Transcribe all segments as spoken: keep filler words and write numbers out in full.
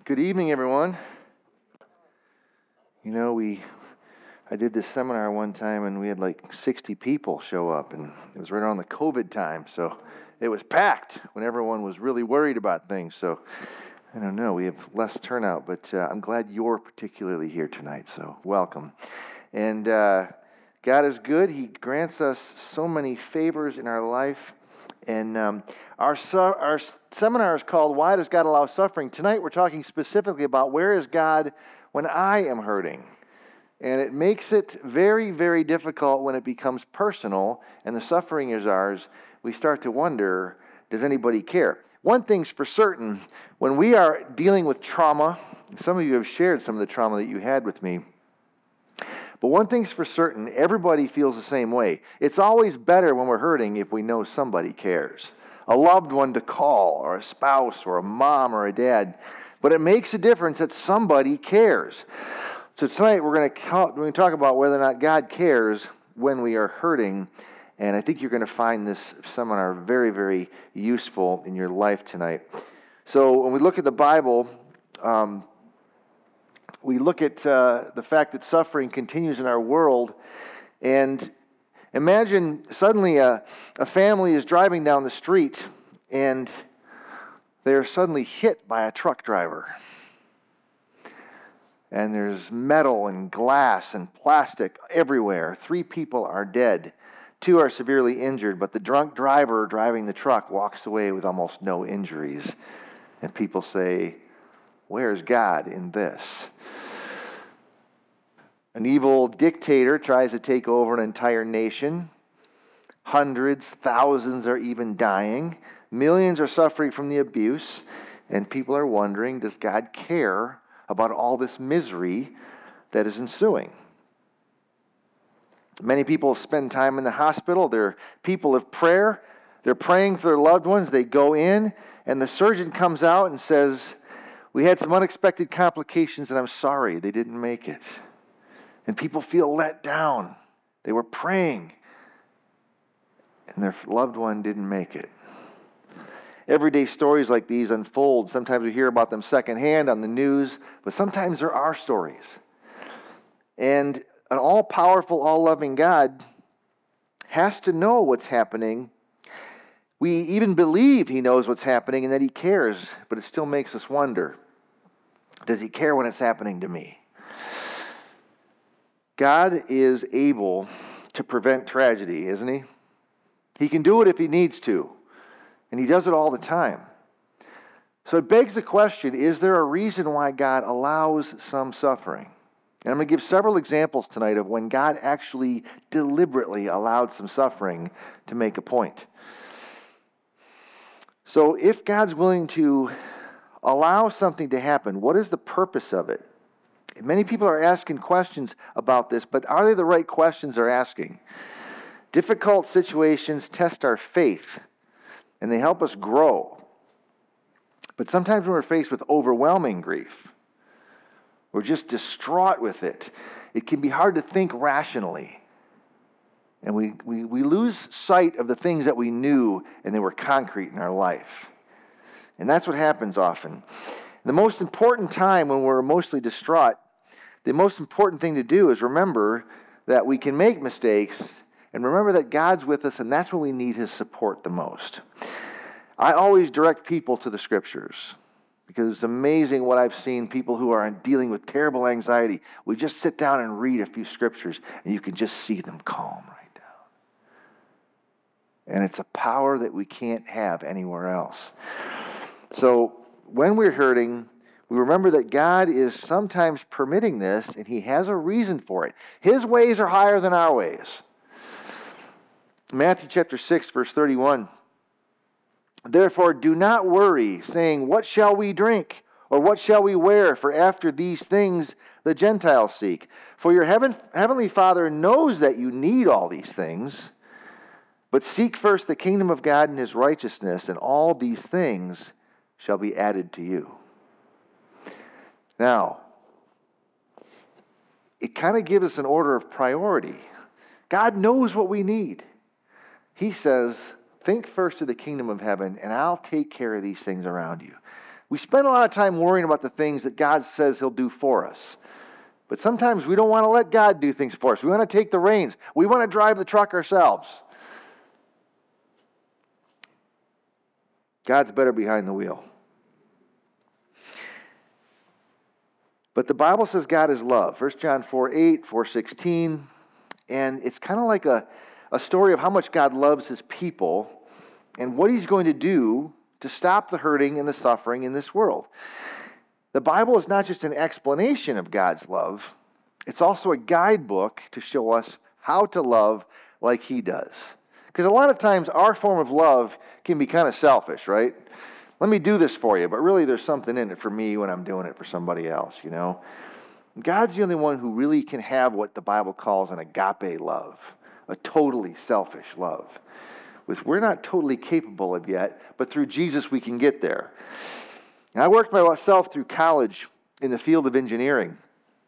Good evening, everyone. You know, we I did this seminar one time and we had like sixty people show up, and it was right around the COVID time, so it was packed when everyone was really worried about things. So I don't know, we have less turnout, but uh, I'm glad you're particularly here tonight, so welcome. And uh, God is good. He grants us so many favors in our life. And um, our su- our seminar is called Why Does God Allow Suffering? Tonight we're talking specifically about where is God when I am hurting. And it makes it very, very difficult when it becomes personal and the suffering is ours. We start to wonder, does anybody care? One thing's for certain, when we are dealing with trauma, some of you have shared some of the trauma that you had with me, but one thing's for certain, everybody feels the same way. It's always better when we're hurting if we know somebody cares. A loved one to call, or a spouse, or a mom, or a dad. But it makes a difference that somebody cares. So tonight we're going to we're going to talk about whether or not God cares when we are hurting. And I think you're going to find this seminar very, very useful in your life tonight. So when we look at the Bible, um, we look at uh, the fact that suffering continues in our world, and imagine suddenly a, a family is driving down the street and they're suddenly hit by a truck driver. And there's metal and glass and plastic everywhere. Three people are dead. Two are severely injured, but the drunk driver driving the truck walks away with almost no injuries. And people say, where's God in this? An evil dictator tries to take over an entire nation. Hundreds, thousands are even dying. Millions are suffering from the abuse. And people are wondering, does God care about all this misery that is ensuing? Many people spend time in the hospital. They're people of prayer. They're praying for their loved ones. They go in, and the surgeon comes out and says, we had some unexpected complications, and I'm sorry they didn't make it. And people feel let down. They were praying, and their loved one didn't make it. Everyday stories like these unfold. Sometimes we hear about them secondhand on the news, but sometimes they're our stories. And an all-powerful, all-loving God has to know what's happening. We even believe He knows what's happening and that He cares, but it still makes us wonder, does He care when it's happening to me? God is able to prevent tragedy, isn't He? He can do it if He needs to, and He does it all the time. So it begs the question, is there a reason why God allows some suffering? And I'm going to give several examples tonight of when God actually deliberately allowed some suffering to make a point. So if God's willing to allow something to happen, what is the purpose of it? Many people are asking questions about this, but are they the right questions they're asking? Difficult situations test our faith, and they help us grow. But sometimes when we're faced with overwhelming grief, we're just distraught with it, it can be hard to think rationally. And we, we, we lose sight of the things that we knew and they were concrete in our life. And that's what happens often. The most important time when we're emotionally distraught, the most important thing to do is remember that we can make mistakes and remember that God's with us, and that's when we need His support the most. I always direct people to the Scriptures because it's amazing what I've seen, people who are dealing with terrible anxiety. We just sit down and read a few Scriptures and you can just see them calm right down. And it's a power that we can't have anywhere else. So when we're hurting, we remember that God is sometimes permitting this, and He has a reason for it. His ways are higher than our ways. Matthew chapter six, verse thirty-one. Therefore do not worry, saying, what shall we drink? Or what shall we wear? For after these things the Gentiles seek. For your heaven, heavenly Father knows that you need all these things. But seek first the kingdom of God and His righteousness, and all these things shall be added to you. Now, it kind of gives us an order of priority. God knows what we need. He says, think first of the kingdom of heaven, and I'll take care of these things around you. We spend a lot of time worrying about the things that God says He'll do for us. But sometimes we don't want to let God do things for us. We want to take the reins. We want to drive the truck ourselves. God's better behind the wheel. But the Bible says God is love. First John four eight, four sixteen. And it's kind of like a, a story of how much God loves His people and what He's going to do to stop the hurting and the suffering in this world. The Bible is not just an explanation of God's love. It's also a guidebook to show us how to love like He does. Because a lot of times our form of love can be kind of selfish, right? Let me do this for you, but really there's something in it for me when I'm doing it for somebody else, you know? God's the only one who really can have what the Bible calls an agape love, a totally selfish love, which we're not totally capable of yet, but through Jesus we can get there. And I worked myself through college in the field of engineering.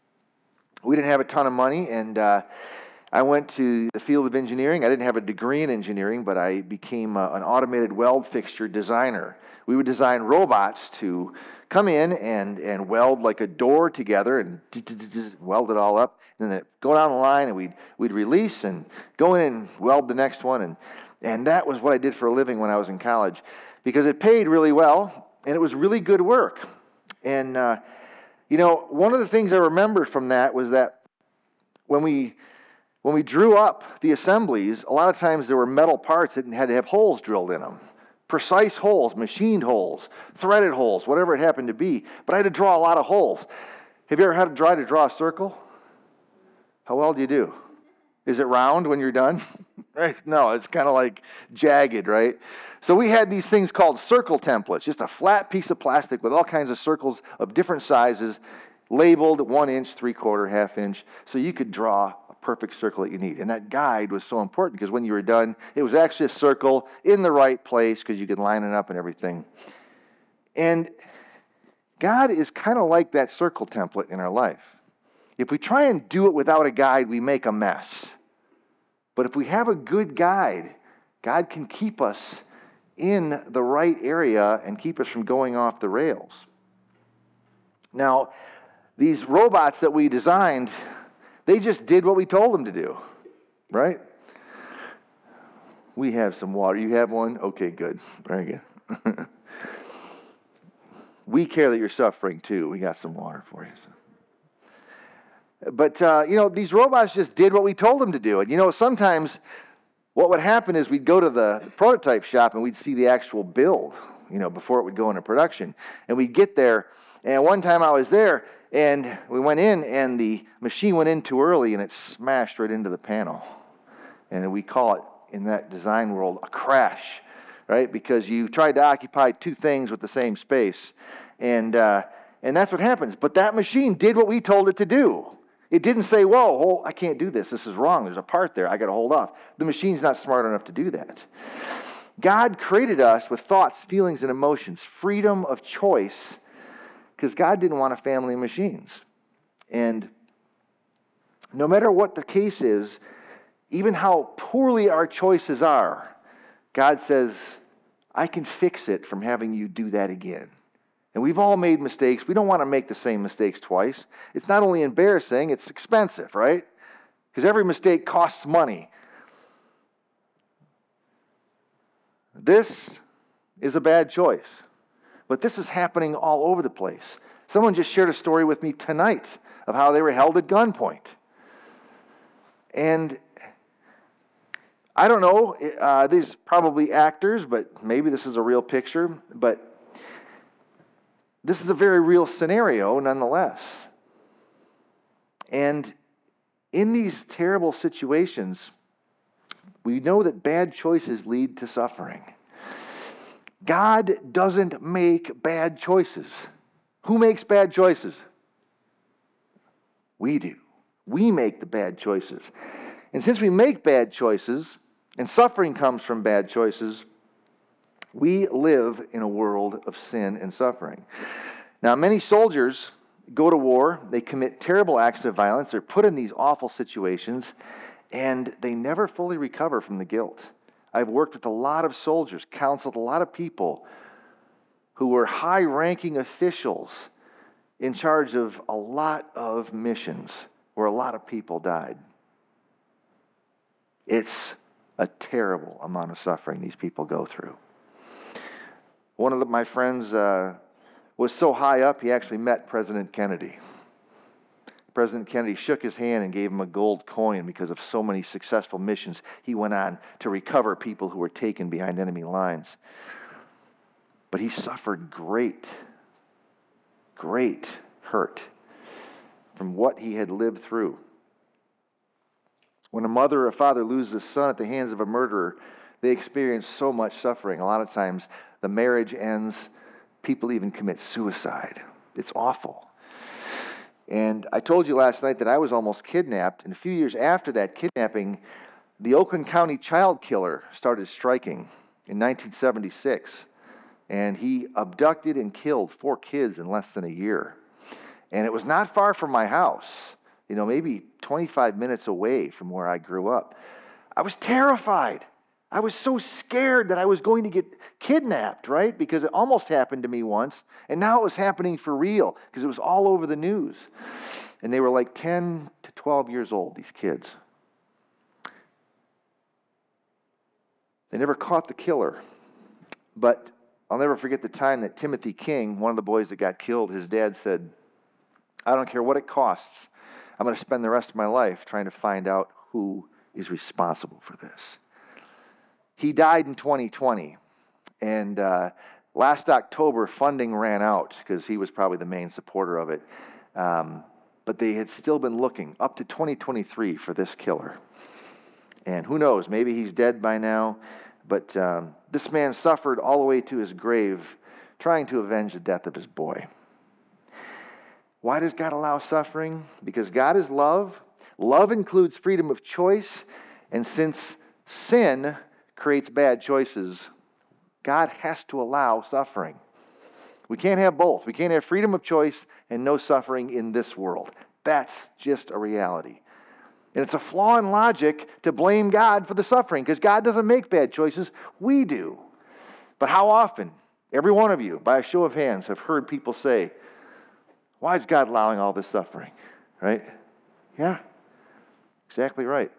We didn't have a ton of money, and uh, I went to the field of engineering. I didn't have a degree in engineering, but I became uh, an automated weld fixture designer. We would design robots to come in and, and weld like a door together and weld it all up. And then go down the line, and we'd, we'd release and go in and weld the next one. And, and that was what I did for a living when I was in college, because it paid really well, and it was really good work. And, uh, you know, one of the things I remember from that was that when we when we drew up the assemblies, a lot of times there were metal parts that had to have holes drilled in them. Precise holes, machined holes, threaded holes, whatever it happened to be. But I had to draw a lot of holes. Have you ever had to try to draw a circle? How well do you do? Is it round when you're done? Right? No, it's kind of like jagged, right? So we had these things called circle templates, just a flat piece of plastic with all kinds of circles of different sizes, labeled one inch, three quarter, half inch, so you could draw a perfect circle that you need. And that guide was so important because when you were done, it was actually a circle in the right place because you could line it up and everything. And God is kind of like that circle template in our life. If we try and do it without a guide, we make a mess. But if we have a good guide, God can keep us in the right area and keep us from going off the rails. Now, these robots that we designed, they just did what we told them to do, right? We have some water. You have one? Okay, good. Very good. We care that you're suffering too. We got some water for you. So. But, uh, you know, these robots just did what we told them to do. And, you know, sometimes what would happen is we'd go to the prototype shop and we'd see the actual build, you know, before it would go into production. And we'd get there, and one time I was there, and we went in, and the machine went in too early, and it smashed right into the panel. And we call it, in that design world, a crash, right? Because you tried to occupy two things with the same space. And, uh, and that's what happens. But that machine did what we told it to do. It didn't say, whoa, hold, I can't do this. This is wrong. There's a part there. I got to hold off. The machine's not smart enough to do that. God created us with thoughts, feelings, and emotions, freedom of choice, because God didn't want a family of machines. And no matter what the case is, even how poorly our choices are, God says, I can fix it from having you do that again. And we've all made mistakes. We don't want to make the same mistakes twice. It's not only embarrassing, it's expensive, right? Because every mistake costs money. This is a bad choice. But this is happening all over the place. Someone just shared a story with me tonight of how they were held at gunpoint. And I don't know, uh, these probably actors, but maybe this is a real picture, but this is a very real scenario nonetheless. And in these terrible situations, we know that bad choices lead to suffering. God doesn't make bad choices. Who makes bad choices? We do. We make the bad choices. And since we make bad choices, and suffering comes from bad choices, we live in a world of sin and suffering. Now, many soldiers go to war, they commit terrible acts of violence, they're put in these awful situations, and they never fully recover from the guilt. I've worked with a lot of soldiers, counseled a lot of people who were high-ranking officials in charge of a lot of missions where a lot of people died. It's a terrible amount of suffering these people go through. One of the, my friends uh, was so high up, he actually met President Kennedy. President Kennedy shook his hand and gave him a gold coin because of so many successful missions he went on to recover people who were taken behind enemy lines. But he suffered great, great hurt from what he had lived through. When a mother or a father loses a son at the hands of a murderer, they experience so much suffering. A lot of times the marriage ends, people even commit suicide. It's awful. And I told you last night that I was almost kidnapped, and a few years after that kidnapping, the Oakland County child killer started striking in nineteen seventy-six. And he abducted and killed four kids in less than a year. And it was not far from my house, you know, maybe twenty-five minutes away from where I grew up. I was terrified. I was so scared that I was going to get kidnapped, right? Because it almost happened to me once, and now it was happening for real because it was all over the news. And they were like ten to twelve years old, these kids. They never caught the killer. But I'll never forget the time that Timothy King, one of the boys that got killed, his dad said, I don't care what it costs. I'm going to spend the rest of my life trying to find out who is responsible for this. He died in twenty twenty, and uh, last October, funding ran out because he was probably the main supporter of it. Um, but they had still been looking up to twenty twenty-three for this killer. And who knows, maybe he's dead by now. But um, this man suffered all the way to his grave trying to avenge the death of his boy. Why does God allow suffering? Because God is love. Love includes freedom of choice. And since sin creates bad choices, God has to allow suffering. We can't have both. We can't have freedom of choice and no suffering in this world. That's just a reality. And it's a flaw in logic to blame God for the suffering, because God doesn't make bad choices. We do. But how often, every one of you, by a show of hands, have heard people say, why is God allowing all this suffering? Right? Yeah, exactly right.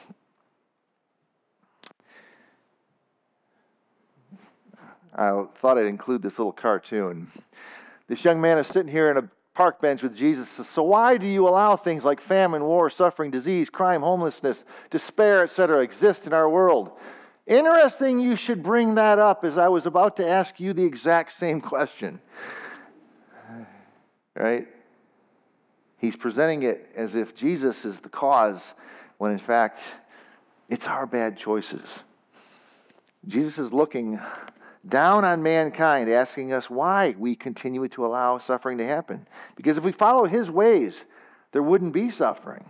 I thought I'd include this little cartoon. This young man is sitting here in a park bench with Jesus. Says, so why do you allow things like famine, war, suffering, disease, crime, homelessness, despair, et cetera exist in our world? Interesting you should bring that up, as I was about to ask you the exact same question. Right? He's presenting it as if Jesus is the cause, when in fact, it's our bad choices. Jesus is looking down on mankind, asking us why we continue to allow suffering to happen. Because if we follow His ways, there wouldn't be suffering.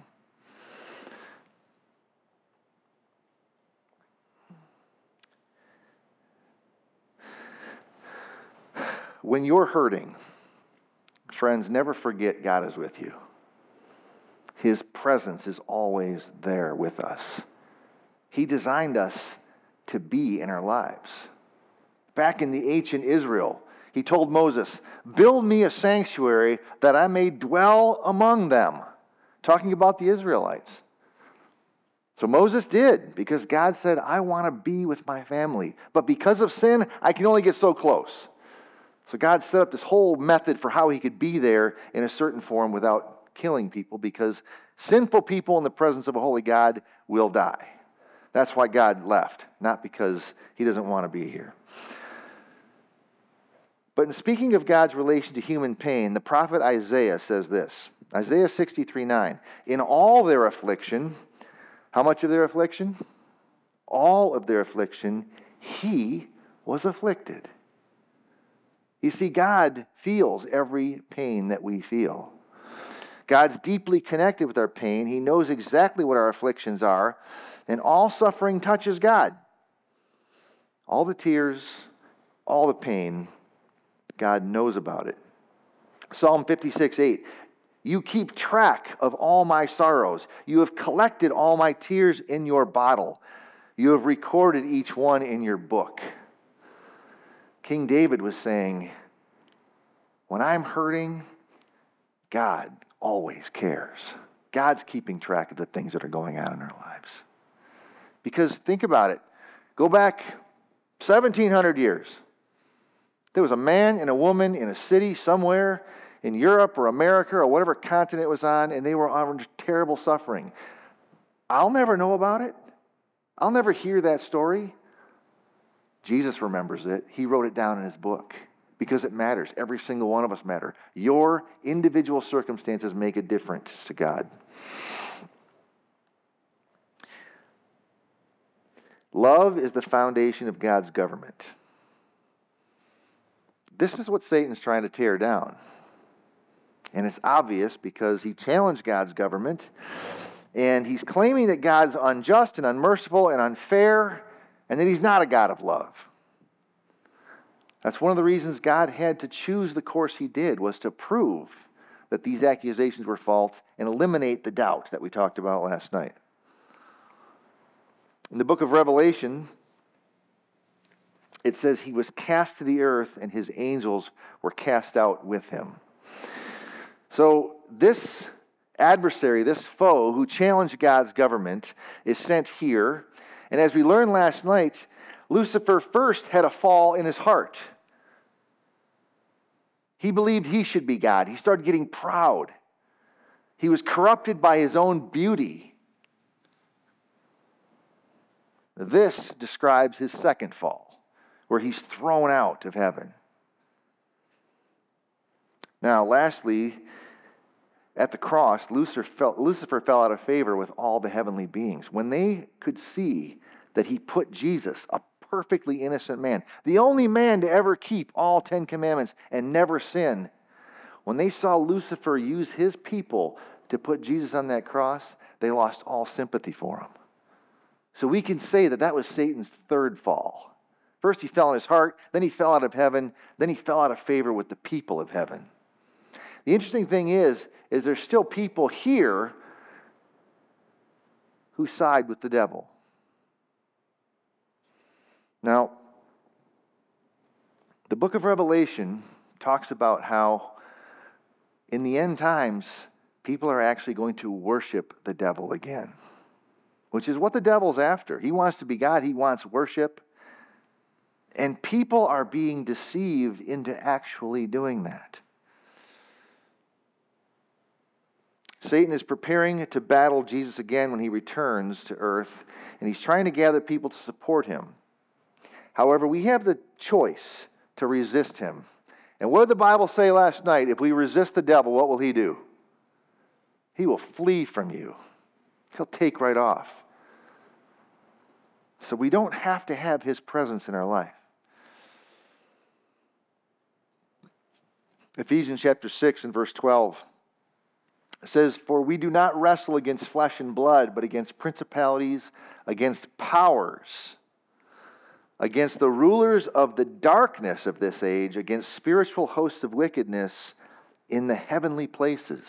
When you're hurting, friends, never forget God is with you. His presence is always there with us. He designed us to be in our lives. Back in the ancient Israel, He told Moses, build me a sanctuary that I may dwell among them. Talking about the Israelites. So Moses did, because God said, I want to be with my family. But because of sin, I can only get so close. So God set up this whole method for how He could be there in a certain form without killing people, because sinful people in the presence of a holy God will die. That's why God left, not because He doesn't want to be here. But in speaking of God's relation to human pain, the prophet Isaiah says this. Isaiah sixty-three nine. In all their affliction, how much of their affliction? All of their affliction, He was afflicted. You see, God feels every pain that we feel. God's deeply connected with our pain. He knows exactly what our afflictions are, and all suffering touches God. All the tears, all the pain, God knows about it. Psalm fifty-six eight. You keep track of all my sorrows. You have collected all my tears in your bottle. You have recorded each one in your book. King David was saying, when I'm hurting, God always cares. God's keeping track of the things that are going on in our lives. Because think about it. Go back seventeen hundred years. There was a man and a woman in a city somewhere in Europe or America or whatever continent it was on, and they were under terrible suffering. I'll never know about it. I'll never hear that story. Jesus remembers it. He wrote it down in his book because it matters. Every single one of us matter. Your individual circumstances make a difference to God. Love is the foundation of God's government. This is what Satan's trying to tear down. And it's obvious because he challenged God's government, and he's claiming that God's unjust and unmerciful and unfair, and that he's not a God of love. That's one of the reasons God had to choose the course he did, was to prove that these accusations were false and eliminate the doubt that we talked about last night. In the book of Revelation, it says he was cast to the earth and his angels were cast out with him. So this adversary, this foe who challenged God's government, is sent here. And as we learned last night, Lucifer first had a fall in his heart. He believed he should be God. He started getting proud. He was corrupted by his own beauty. This describes his second fall, where he's thrown out of heaven. Now, lastly, at the cross, Lucifer fell, Lucifer fell out of favor with all the heavenly beings. When they could see that he put Jesus, a perfectly innocent man, the only man to ever keep all Ten Commandments and never sin, when they saw Lucifer use his people to put Jesus on that cross, they lost all sympathy for him. So we can say that that was Satan's third fall. First he fell in his heart, then he fell out of heaven, then he fell out of favor with the people of heaven. The interesting thing is, is there's still people here who side with the devil. Now, the book of Revelation talks about how in the end times, people are actually going to worship the devil again, which is what the devil's after. He wants to be God. He wants worship. And people are being deceived into actually doing that. Satan is preparing to battle Jesus again when he returns to earth, and he's trying to gather people to support him. However, we have the choice to resist him. And what did the Bible say last night? If we resist the devil, what will he do? He will flee from you. He'll take right off. So we don't have to have his presence in our life. Ephesians chapter six and verse twelve says, "For we do not wrestle against flesh and blood, but against principalities, against powers, against the rulers of the darkness of this age, against spiritual hosts of wickedness in the heavenly places."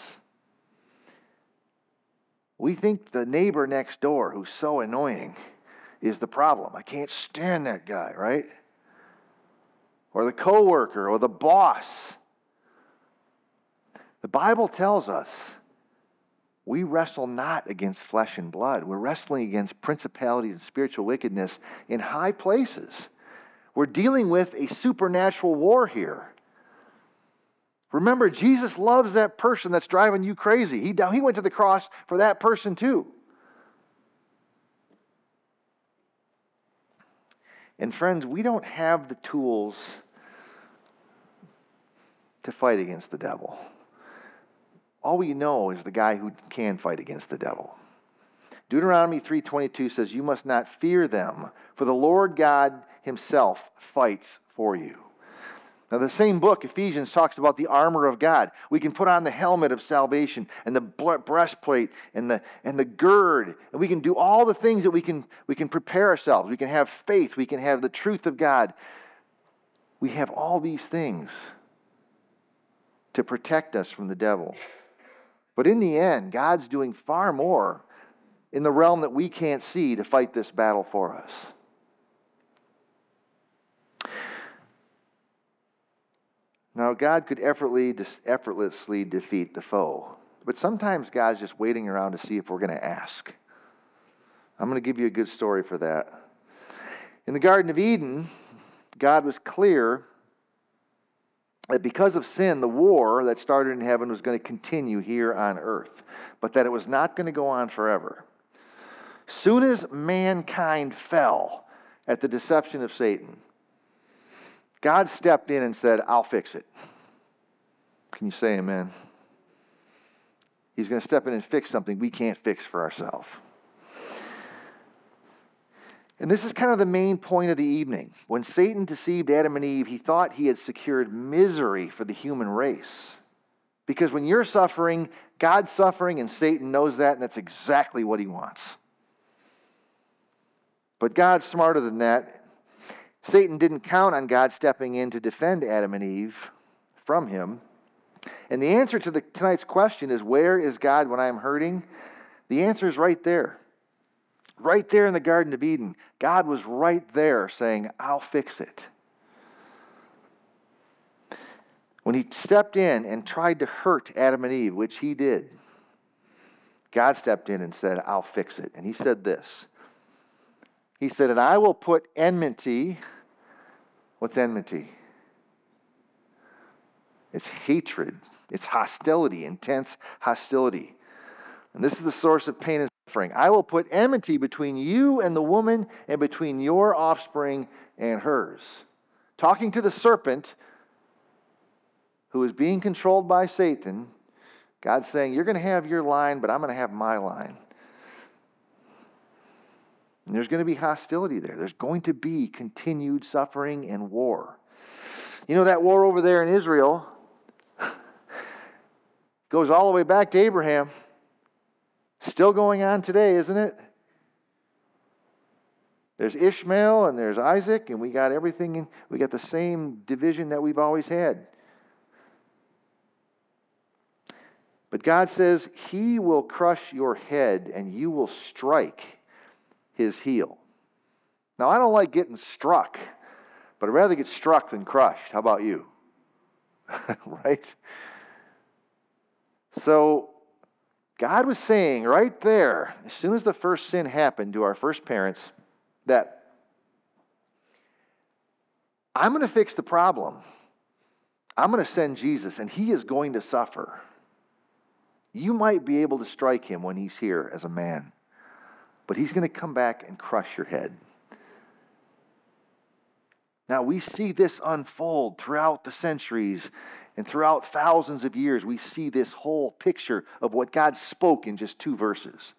We think the neighbor next door who's so annoying is the problem. I can't stand that guy, right? Or the coworker or the boss. The Bible tells us we wrestle not against flesh and blood. We're wrestling against principalities and spiritual wickedness in high places. We're dealing with a supernatural war here. Remember, Jesus loves that person that's driving you crazy. He, he went to the cross for that person too. And friends, we don't have the tools to fight against the devil. All we know is the guy who can fight against the devil. Deuteronomy three twenty-two says, "You must not fear them, for the Lord God himself fights for you." Now, the same book, Ephesians, talks about the armor of God. We can put on the helmet of salvation and the breastplate and the and the gird, and we can do all the things that we can we can prepare ourselves. We can have faith. We can have the truth of God. We have all these things to protect us from the devil. But in the end, God's doing far more in the realm that we can't see to fight this battle for us. Now, God could effortlessly, effortlessly defeat the foe, but sometimes God's just waiting around to see if we're going to ask. I'm going to give you a good story for that. In the Garden of Eden, God was clear that because of sin, the war that started in heaven was going to continue here on earth, but that it was not going to go on forever. Soon as mankind fell at the deception of Satan, God stepped in and said, I'll fix it. Can you say amen? He's going to step in and fix something we can't fix for ourselves. And this is kind of the main point of the evening. When Satan deceived Adam and Eve, he thought he had secured misery for the human race. Because when you're suffering, God's suffering, and Satan knows that, and that's exactly what he wants. But God's smarter than that. Satan didn't count on God stepping in to defend Adam and Eve from him. And the answer to the, tonight's question is, where is God when I'm hurting? The answer is right there. Right there in the Garden of Eden. God was right there saying, I'll fix it. When he stepped in and tried to hurt Adam and Eve, which he did, God stepped in and said, I'll fix it. And he said this. He said, and I will put enmity. What's enmity? It's hatred. It's hostility, intense hostility. And this is the source of pain and suffering. I will put enmity between you and the woman, and between your offspring and hers. Talking to the serpent, who is being controlled by Satan, God's saying, you're going to have your line, but I'm going to have my line. And there's going to be hostility there. There's going to be continued suffering and war. You know, that war over there in Israel goes all the way back to Abraham. Still going on today, isn't it? There's Ishmael and there's Isaac, and we got everything, in, we got the same division that we've always had. But God says, He will crush your head and you will strike His heel. Now, I don't like getting struck, but I'd rather get struck than crushed. How about you? Right? So, God was saying right there, as soon as the first sin happened to our first parents, that I'm going to fix the problem. I'm going to send Jesus, and He is going to suffer. You might be able to strike Him when He's here as a man, but He's going to come back and crush your head. Now, we see this unfold throughout the centuries and throughout thousands of years. We see this whole picture of what God spoke in just two verses.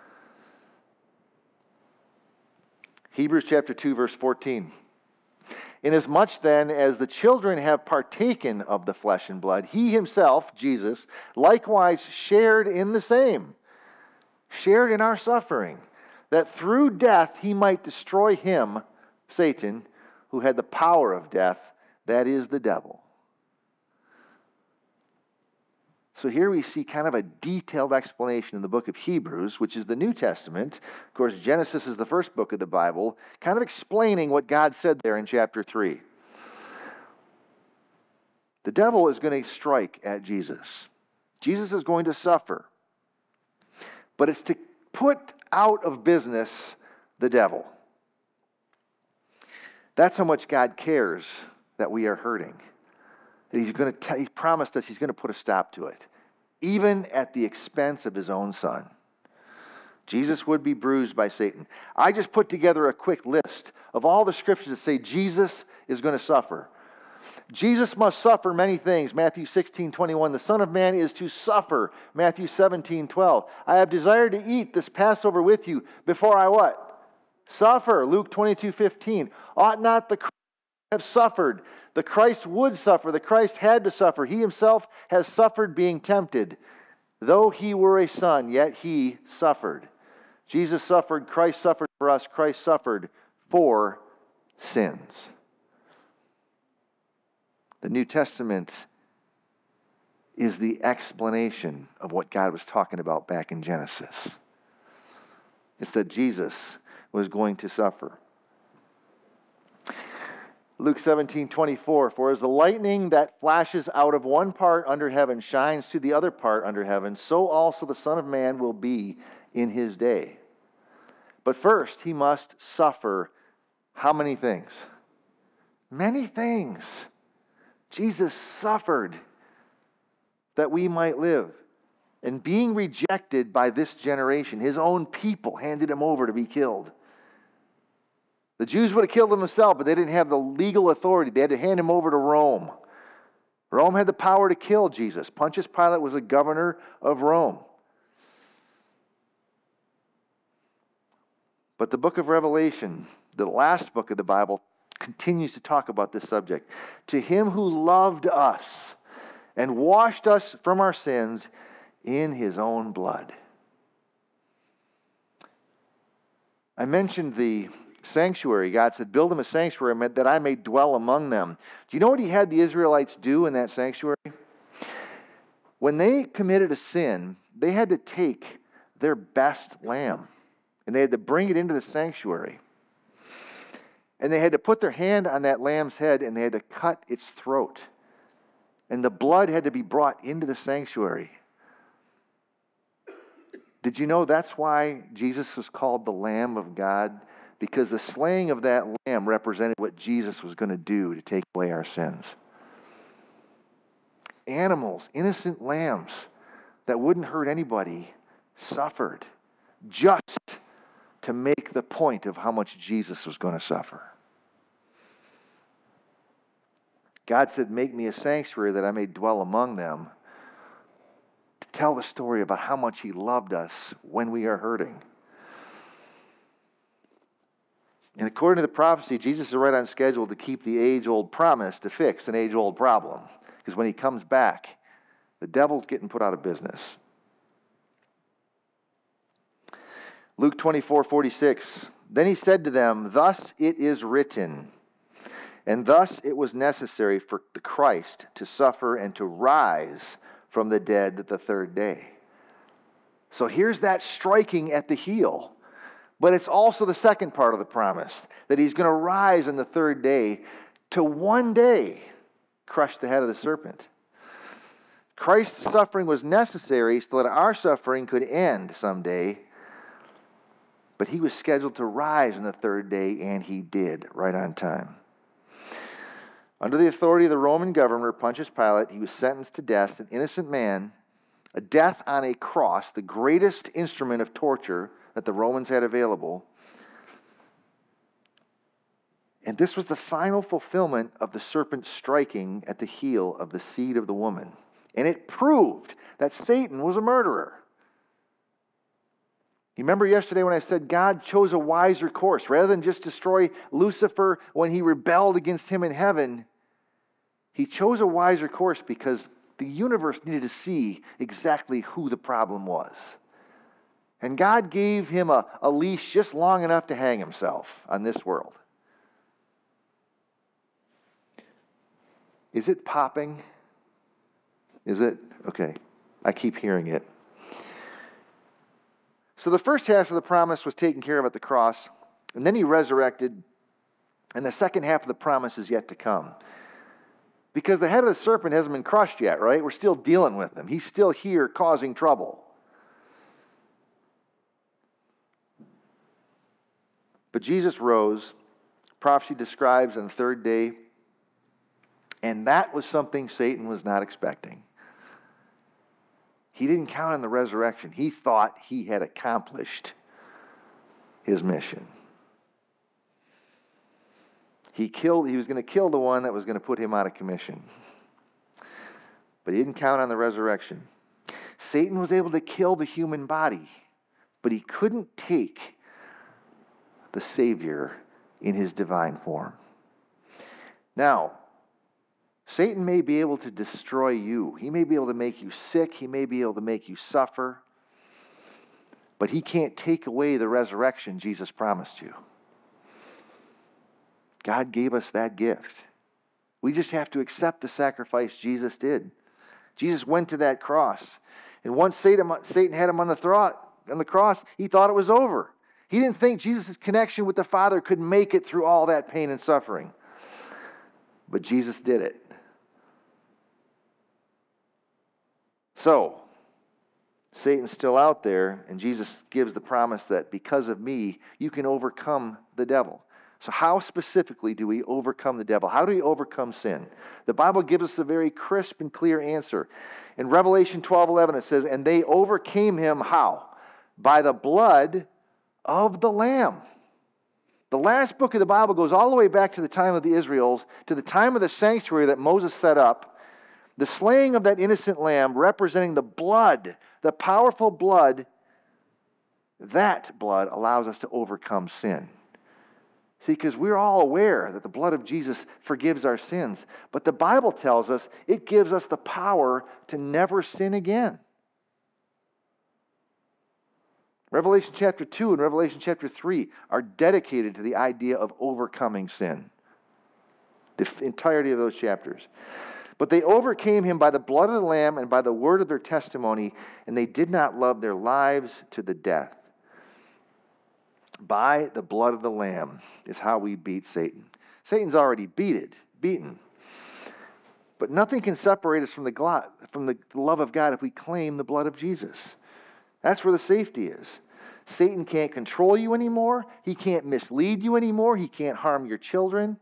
Hebrews chapter two, verse fourteen. Inasmuch then as the children have partaken of the flesh and blood, He Himself, Jesus, likewise shared in the same, shared in our suffering, that through death He might destroy him, Satan, who had the power of death, that is the devil. So here we see kind of a detailed explanation in the book of Hebrews, which is the New Testament. Of course, Genesis is the first book of the Bible, kind of explaining what God said there in chapter three. The devil is going to strike at Jesus. Jesus is going to suffer. But it's to put out of business the devil. That's how much God cares that we are hurting. He's going to t- he promised us He's going to put a stop to it, even at the expense of His own Son. Jesus would be bruised by Satan. I just put together a quick list of all the scriptures that say Jesus is going to suffer. Jesus must suffer many things. Matthew sixteen twenty-one. The Son of Man is to suffer. Matthew seventeen twelve. I have desired to eat this Passover with you before I what? Suffer. Luke twenty-two fifteen. Ought not the Christ have suffered? The Christ would suffer. The Christ had to suffer. He Himself has suffered being tempted. Though He were a son, yet He suffered. Jesus suffered. Christ suffered for us. Christ suffered for sins. The New Testament is the explanation of what God was talking about back in Genesis. It's that Jesus was going to suffer. Luke seventeen twenty-four, for as the lightning that flashes out of one part under heaven shines to the other part under heaven, so also the Son of Man will be in his day. But first he must suffer how many things? Many things. Jesus suffered that we might live. And being rejected by this generation, his own people handed him over to be killed. The Jews would have killed him themselves, but they didn't have the legal authority. They had to hand him over to Rome. Rome had the power to kill Jesus. Pontius Pilate was a governor of Rome. But the book of Revelation, the last book of the Bible, continues to talk about this subject. To him who loved us and washed us from our sins in his own blood. I mentioned the sanctuary. God said, build him a sanctuary that I may dwell among them. Do you know what he had the Israelites do in that sanctuary? When they committed a sin, they had to take their best lamb and they had to bring it into the sanctuary. And they had to put their hand on that lamb's head and they had to cut its throat. And the blood had to be brought into the sanctuary. Did you know that's why Jesus was called the Lamb of God? Because the slaying of that lamb represented what Jesus was going to do to take away our sins. Animals, innocent lambs that wouldn't hurt anybody, suffered just to make the point of how much Jesus was going to suffer. God said, make me a sanctuary that I may dwell among them, to tell the story about how much he loved us when we are hurting. And according to the prophecy, Jesus is right on schedule to keep the age-old promise to fix an age-old problem. Because when he comes back, the devil's getting put out of business. Luke twenty-four forty-six, then he said to them, thus it is written, and thus it was necessary for the Christ to suffer and to rise from the dead the third day. So here's that striking at the heel. But it's also the second part of the promise, that he's going to rise on the third day to one day crush the head of the serpent. Christ's suffering was necessary so that our suffering could end someday. But he was scheduled to rise on the third day, and he did, right on time. Under the authority of the Roman governor, Pontius Pilate, he was sentenced to death, an innocent man, a death on a cross, the greatest instrument of torture that the Romans had available. And this was the final fulfillment of the serpent striking at the heel of the seed of the woman. And it proved that Satan was a murderer. You remember yesterday when I said God chose a wiser course. Rather than just destroy Lucifer when he rebelled against him in heaven, he chose a wiser course because the universe needed to see exactly who the problem was. And God gave him a, a leash just long enough to hang himself on this world. Is it popping? Is it? Okay. I keep hearing it. So the first half of the promise was taken care of at the cross, and then he resurrected, and the second half of the promise is yet to come. Because the head of the serpent hasn't been crushed yet, right? We're still dealing with him. He's still here causing trouble. But Jesus rose, prophecy describes on the third day, and that was something Satan was not expecting. He didn't count on the resurrection. He thought he had accomplished his mission. He killed, he was going to kill the one that was going to put him out of commission. But he didn't count on the resurrection. Satan was able to kill the human body, but he couldn't take the Savior in his divine form. Now, Satan may be able to destroy you. He may be able to make you sick. He may be able to make you suffer. But he can't take away the resurrection Jesus promised you. God gave us that gift. We just have to accept the sacrifice Jesus did. Jesus went to that cross. And once Satan, Satan had him on the, thro- on the cross, he thought it was over. He didn't think Jesus' connection with the Father could make it through all that pain and suffering. But Jesus did it. So, Satan's still out there, and Jesus gives the promise that because of me, you can overcome the devil. So how specifically do we overcome the devil? How do we overcome sin? The Bible gives us a very crisp and clear answer. In Revelation twelve eleven it says, and they overcame him how? By the blood of the Lamb. The last book of the Bible goes all the way back to the time of the Israels, to the time of the sanctuary that Moses set up. The slaying of that innocent lamb representing the blood, the powerful blood, that blood allows us to overcome sin. See, because we're all aware that the blood of Jesus forgives our sins, but the Bible tells us it gives us the power to never sin again. Revelation chapter two and Revelation chapter three are dedicated to the idea of overcoming sin. The entirety of those chapters. But they overcame him by the blood of the Lamb and by the word of their testimony, and they did not love their lives to the death. By the blood of the Lamb is how we beat Satan. Satan's already beaten, beaten. But nothing can separate us from the, glo- from the love of God if we claim the blood of Jesus. That's where the safety is. Satan can't control you anymore. He can't mislead you anymore. He can't harm your children.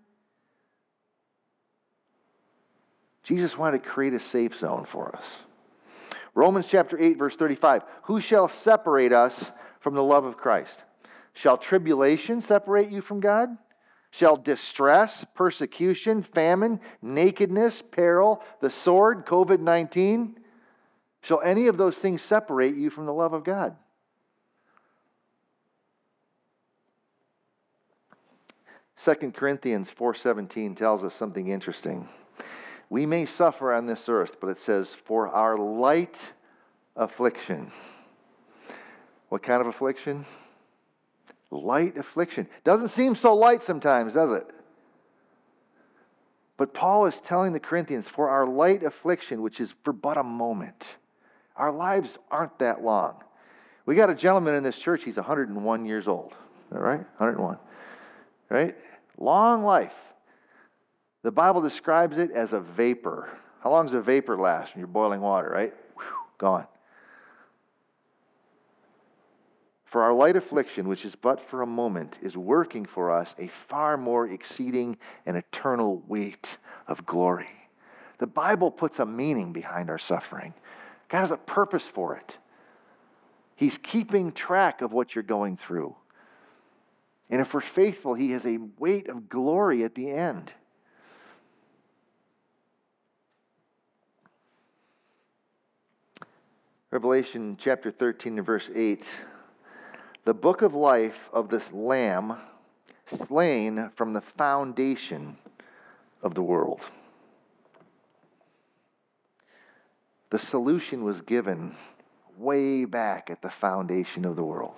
Jesus wanted to create a safe zone for us. Romans chapter eight, verse thirty-five. Who shall separate us from the love of Christ? Shall tribulation separate you from God? Shall distress, persecution, famine, nakedness, peril, the sword, covid nineteen? Shall any of those things separate you from the love of God? Second Corinthians four seventeen tells us something interesting. We may suffer on this earth, but it says, for our light affliction. What kind of affliction? Light affliction. Doesn't seem so light sometimes, does it? But Paul is telling the Corinthians, for our light affliction, which is for but a moment. Our lives aren't that long. We got a gentleman in this church, he's one hundred one years old. Is that right? one hundred one. Right? Long life. The Bible describes it as a vapor. How long does a vapor last when you're boiling water, right? Whew, gone. For our light affliction, which is but for a moment, is working for us a far more exceeding and eternal weight of glory. The Bible puts a meaning behind our suffering. God has a purpose for it. He's keeping track of what you're going through. And if we're faithful, He has a weight of glory at the end. Revelation chapter thirteen and verse eight. The book of life of this Lamb slain from the foundation of the world. The solution was given way back at the foundation of the world.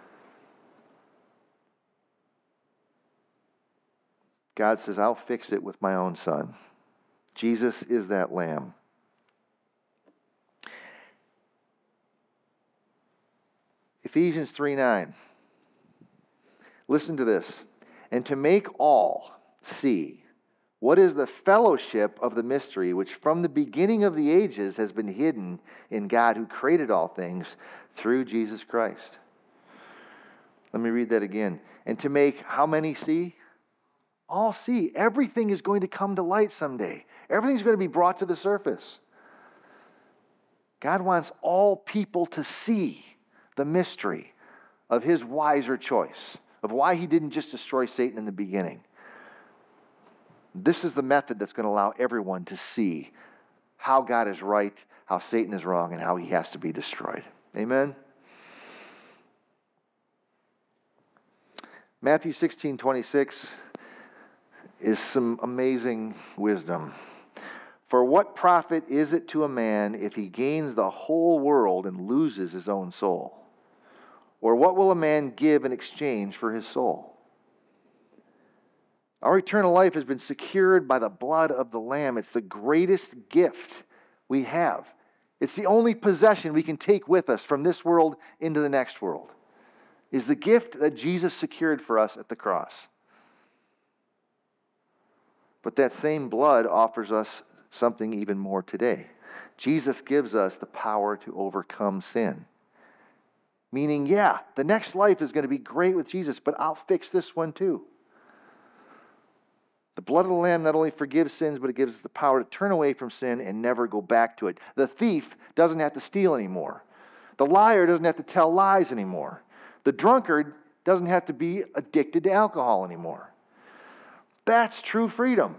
God says, I'll fix it with my own Son. Jesus is that Lamb. Ephesians three nine. Listen to this. And to make all see what is the fellowship of the mystery which from the beginning of the ages has been hidden in God who created all things through Jesus Christ. Let me read that again. And to make how many see? All see. Everything is going to come to light someday. Everything's going to be brought to the surface. God wants all people to see the mystery of His wiser choice, of why He didn't just destroy Satan in the beginning. This is the method that's going to allow everyone to see how God is right, how Satan is wrong, and how he has to be destroyed. Amen? Matthew sixteen twenty-six is some amazing wisdom. For what profit is it to a man if he gains the whole world and loses his own soul? Or what will a man give in exchange for his soul? Our eternal life has been secured by the blood of the Lamb. It's the greatest gift we have. It's the only possession we can take with us from this world into the next world. Is the gift that Jesus secured for us at the cross. But that same blood offers us something even more today. Jesus gives us the power to overcome sin. Meaning, yeah, the next life is going to be great with Jesus, but I'll fix this one too. The blood of the Lamb not only forgives sins, but it gives us the power to turn away from sin and never go back to it. The thief doesn't have to steal anymore. The liar doesn't have to tell lies anymore. The drunkard doesn't have to be addicted to alcohol anymore. That's true freedom.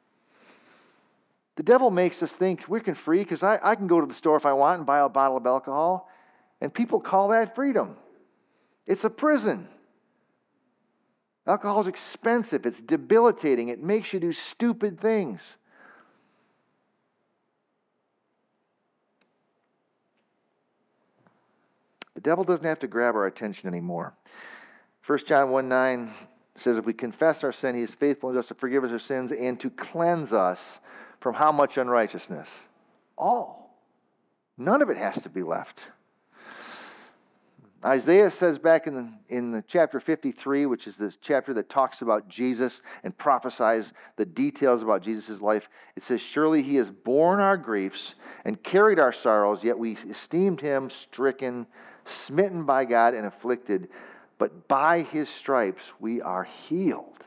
The devil makes us think we can free because I, I can go to the store if I want and buy a bottle of alcohol. And people call that freedom. It's a prison. Alcohol is expensive. It's debilitating. It makes you do stupid things. The devil doesn't have to grab our attention anymore. First John one nine says, if we confess our sin, he is faithful and just to forgive us our sins and to cleanse us from how much unrighteousness? All. None of it has to be left. Isaiah says back in the, in the chapter fifty-three, which is this chapter that talks about Jesus and prophesies the details about Jesus' life, it says, surely he has borne our griefs and carried our sorrows, yet we esteemed him stricken, smitten by God, and afflicted. But by his stripes we are healed.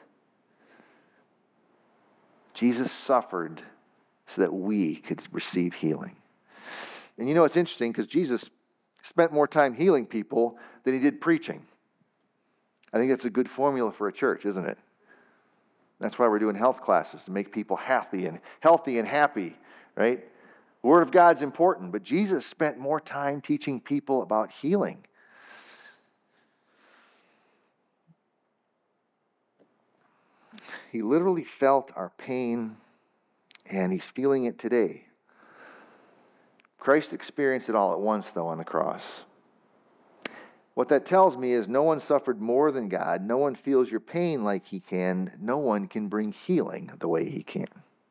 Jesus suffered so that we could receive healing. And you know, it's interesting because Jesus spent more time healing people than he did preaching. I think that's a good formula for a church, isn't it? That's why we're doing health classes, to make people happy and healthy and happy, right? The Word of God's important, but Jesus spent more time teaching people about healing. He literally felt our pain, and he's feeling it today. Christ experienced it all at once, though, on the cross. What that tells me is no one suffered more than God. No one feels your pain like he can. No one can bring healing the way he can.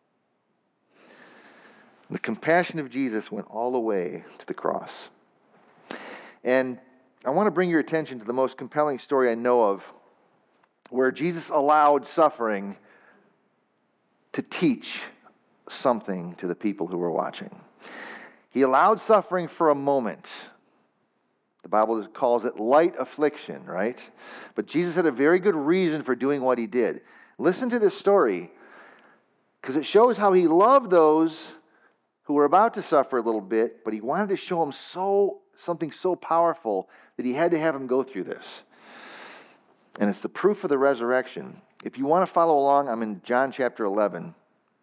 The compassion of Jesus went all the way to the cross. And I want to bring your attention to the most compelling story I know of, where Jesus allowed suffering to teach something to the people who were watching. He allowed suffering for a moment. The Bible calls it light affliction, right? But Jesus had a very good reason for doing what he did. Listen to this story, because it shows how he loved those who were about to suffer a little bit, but he wanted to show them so something so powerful that he had to have them go through this. And it's the proof of the resurrection. If you want to follow along, I'm in John chapter eleven.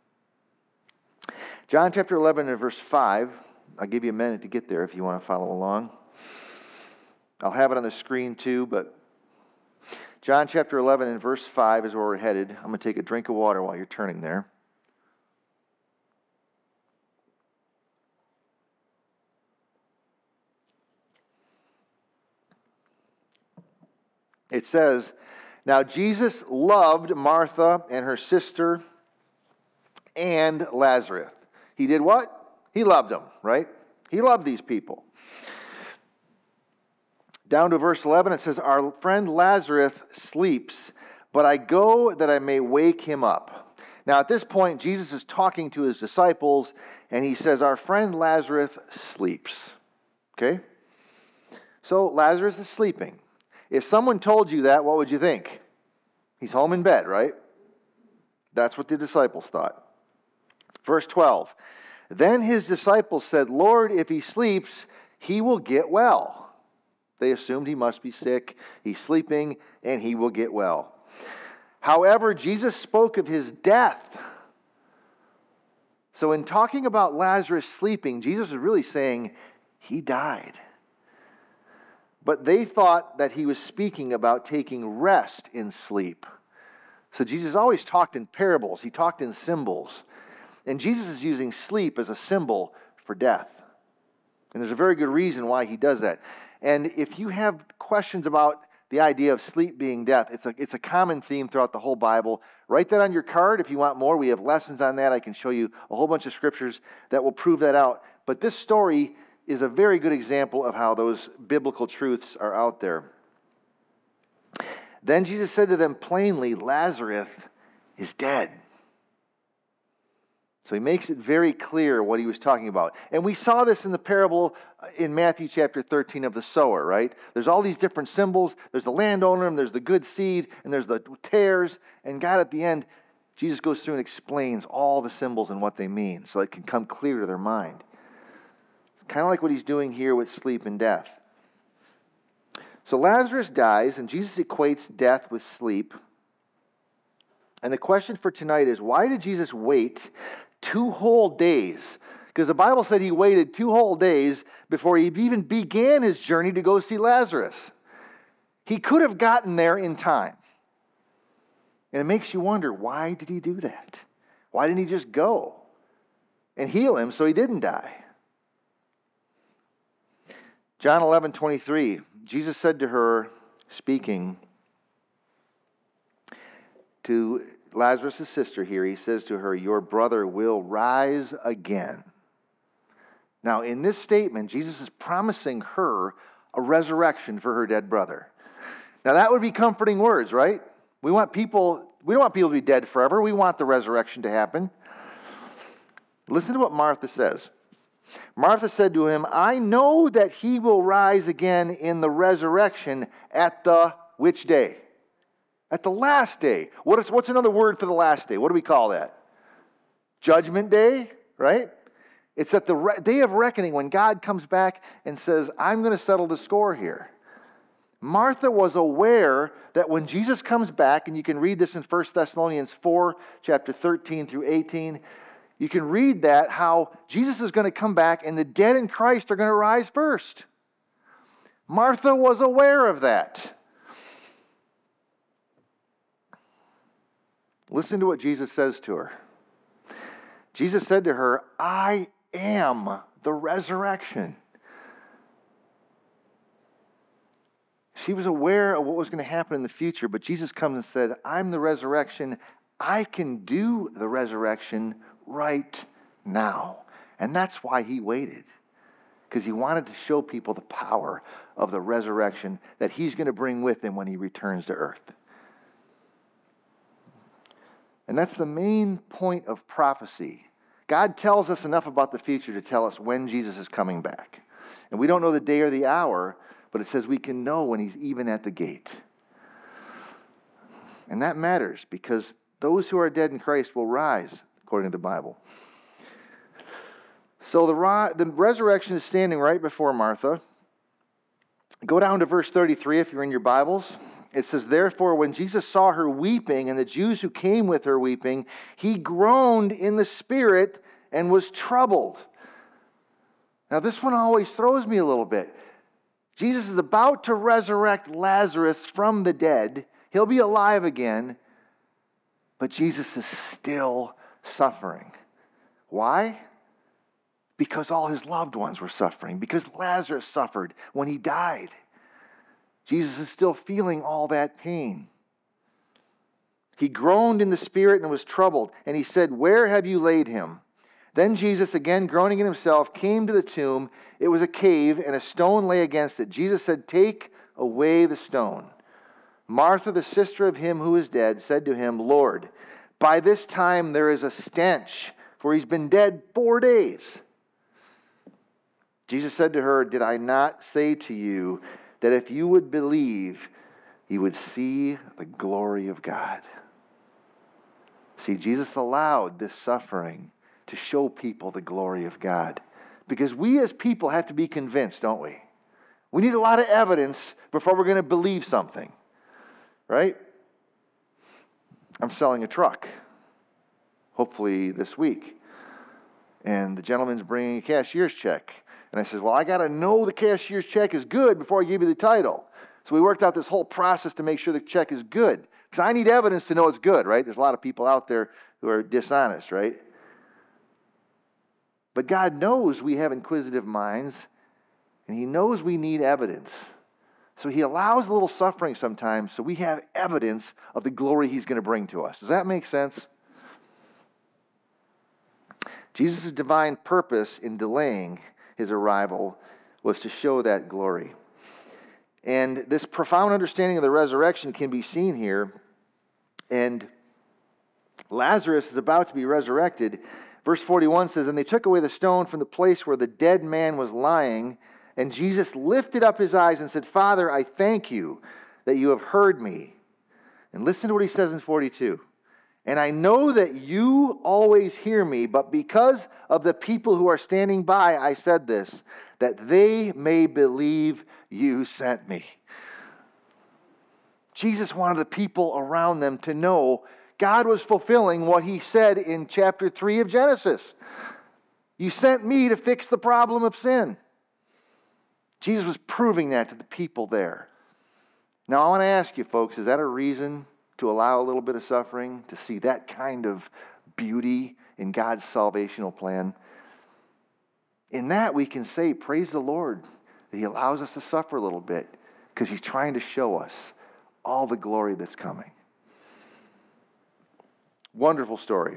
John chapter eleven and verse five. I'll give you a minute to get there if you want to follow along. I'll have it on the screen too, but John chapter eleven and verse five is where we're headed. I'm going to take a drink of water while you're turning there. It says, now Jesus loved Martha and her sister and Lazarus. He did what? He loved them, right? He loved these people. Down to verse eleven, it says, our friend Lazarus sleeps, but I go that I may wake him up. Now at this point, Jesus is talking to his disciples, and he says, our friend Lazarus sleeps. Okay? So Lazarus is sleeping. If someone told you that, what would you think? He's home in bed, right? That's what the disciples thought. Verse twelve. Then his disciples said, Lord, if he sleeps, he will get well. They assumed he must be sick. He's sleeping, and he will get well. However, Jesus spoke of his death. So in talking about Lazarus sleeping, Jesus is really saying he died. But they thought that he was speaking about taking rest in sleep. So Jesus always talked in parables. He talked in symbols. And Jesus is using sleep as a symbol for death. And there's a very good reason why he does that. And if you have questions about the idea of sleep being death, it's a, it's a common theme throughout the whole Bible. Write that on your card if you want more. We have lessons on that. I can show you a whole bunch of scriptures that will prove that out. But this story is a very good example of how those biblical truths are out there. Then Jesus said to them plainly, Lazarus is dead. So he makes it very clear what he was talking about. And we saw this in the parable in Matthew chapter thirteen of the sower, right? There's all these different symbols. There's the landowner, and there's the good seed, and there's the tares. And God, at the end, Jesus goes through and explains all the symbols and what they mean so it can come clear to their mind. It's kind of like what he's doing here with sleep and death. So Lazarus dies, and Jesus equates death with sleep. And the question for tonight is, why did Jesus wait two whole days? Because the Bible said he waited two whole days before he even began his journey to go see Lazarus. He could have gotten there in time. And it makes you wonder, why did he do that? Why didn't he just go and heal him so he didn't die? John eleven twenty-three, Jesus said to her, speaking to Lazarus' sister here, he says to her, your brother will rise again. Now, in this statement, Jesus is promising her a resurrection for her dead brother. Now, that would be comforting words, right? We want people, we don't want people to be dead forever. We want the resurrection to happen. Listen to what Martha says. Martha said to him, I know that he will rise again in the resurrection at the which day? At the last day. What is, what's another word for the last day? What do we call that? Judgment day, right? It's at the re- day of reckoning when God comes back and says, I'm going to settle the score here. Martha was aware that when Jesus comes back, and you can read this in First Thessalonians four, chapter thirteen through eighteen, you can read that, how Jesus is going to come back and the dead in Christ are going to rise first. Martha was aware of that. Listen to what Jesus says to her. Jesus said to her, I am the resurrection. She was aware of what was going to happen in the future, but Jesus comes and said, I'm the resurrection. I can do the resurrection right now. And that's why he waited, because he wanted to show people the power of the resurrection that he's going to bring with him when he returns to earth. And that's the main point of prophecy. God tells us enough about the future to tell us when Jesus is coming back. And we don't know the day or the hour, but it says we can know when he's even at the gate. And that matters, because those who are dead in Christ will rise, according to the Bible. So the, the resurrection is standing right before Martha. Go down to verse thirty-three if you're in your Bibles. It says, therefore, when Jesus saw her weeping, and the Jews who came with her weeping, he groaned in the spirit and was troubled. Now, this one always throws me a little bit. Jesus is about to resurrect Lazarus from the dead. He'll be alive again. But Jesus is still suffering. Why? Because all his loved ones were suffering. Because Lazarus suffered when he died. Jesus is still feeling all that pain. He groaned in the spirit and was troubled. And he said, where have you laid him? Then Jesus, again groaning in himself, came to the tomb. It was a cave, and a stone lay against it. Jesus said, take away the stone. Martha, the sister of him who is dead, said to him, Lord, by this time there is a stench, for he's been dead four days. Jesus said to her, did I not say to you that if you would believe, you would see the glory of God? See, Jesus allowed this suffering to show people the glory of God. Because we as people have to be convinced, don't we? We need a lot of evidence before we're going to believe something. Right? I'm selling a truck, hopefully this week. And the gentleman's bringing a cashier's check. And I said, well, I got to know the cashier's check is good before I give you the title. So we worked out this whole process to make sure the check is good. Because I need evidence to know it's good, right? There's a lot of people out there who are dishonest, right? But God knows we have inquisitive minds, and he knows we need evidence. So he allows a little suffering sometimes so we have evidence of the glory he's going to bring to us. Does that make sense? Jesus' divine purpose in delaying his arrival was to show that glory. And this profound understanding of the resurrection can be seen here. And Lazarus is about to be resurrected, Verse forty-one says, "And they took away the stone from the place where the dead man was lying, and Jesus lifted up his eyes and said, 'Father, I thank you that you have heard me.'" And listen to what he says in forty-two. "And I know that you always hear me, but because of the people who are standing by, I said this, that they may believe you sent me." Jesus wanted the people around them to know God was fulfilling what he said in chapter three of Genesis. You sent me to fix the problem of sin. Jesus was proving that to the people there. Now, I want to ask you, folks, is that a reason to allow a little bit of suffering, to see that kind of beauty in God's salvational plan? In that, we can say, praise the Lord, that he allows us to suffer a little bit because he's trying to show us all the glory that's coming. Wonderful story.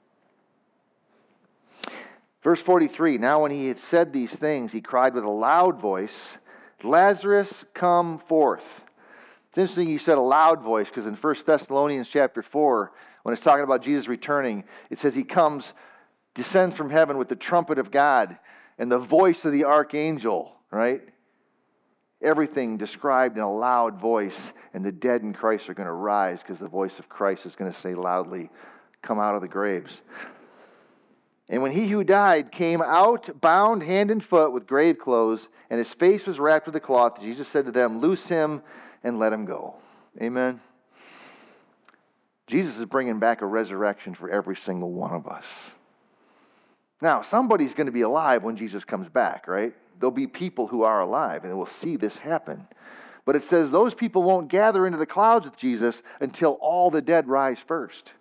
Verse forty-three, "Now when he had said these things, he cried with a loud voice, 'Lazarus, come forth.'" It's interesting he said a loud voice, because in First Thessalonians chapter four, when it's talking about Jesus returning, it says he comes, descends from heaven with the trumpet of God and the voice of the archangel, right? Everything described in a loud voice, and the dead in Christ are going to rise because the voice of Christ is going to say loudly, "Come out of the graves." "And when he who died came out, bound hand and foot with grave clothes, and his face was wrapped with a cloth, Jesus said to them, 'Loose him and let him go.'" Amen. Jesus is bringing back a resurrection for every single one of us. Now, somebody's going to be alive when Jesus comes back, right? There'll be people who are alive, and will see this happen. But it says those people won't gather into the clouds with Jesus until all the dead rise first.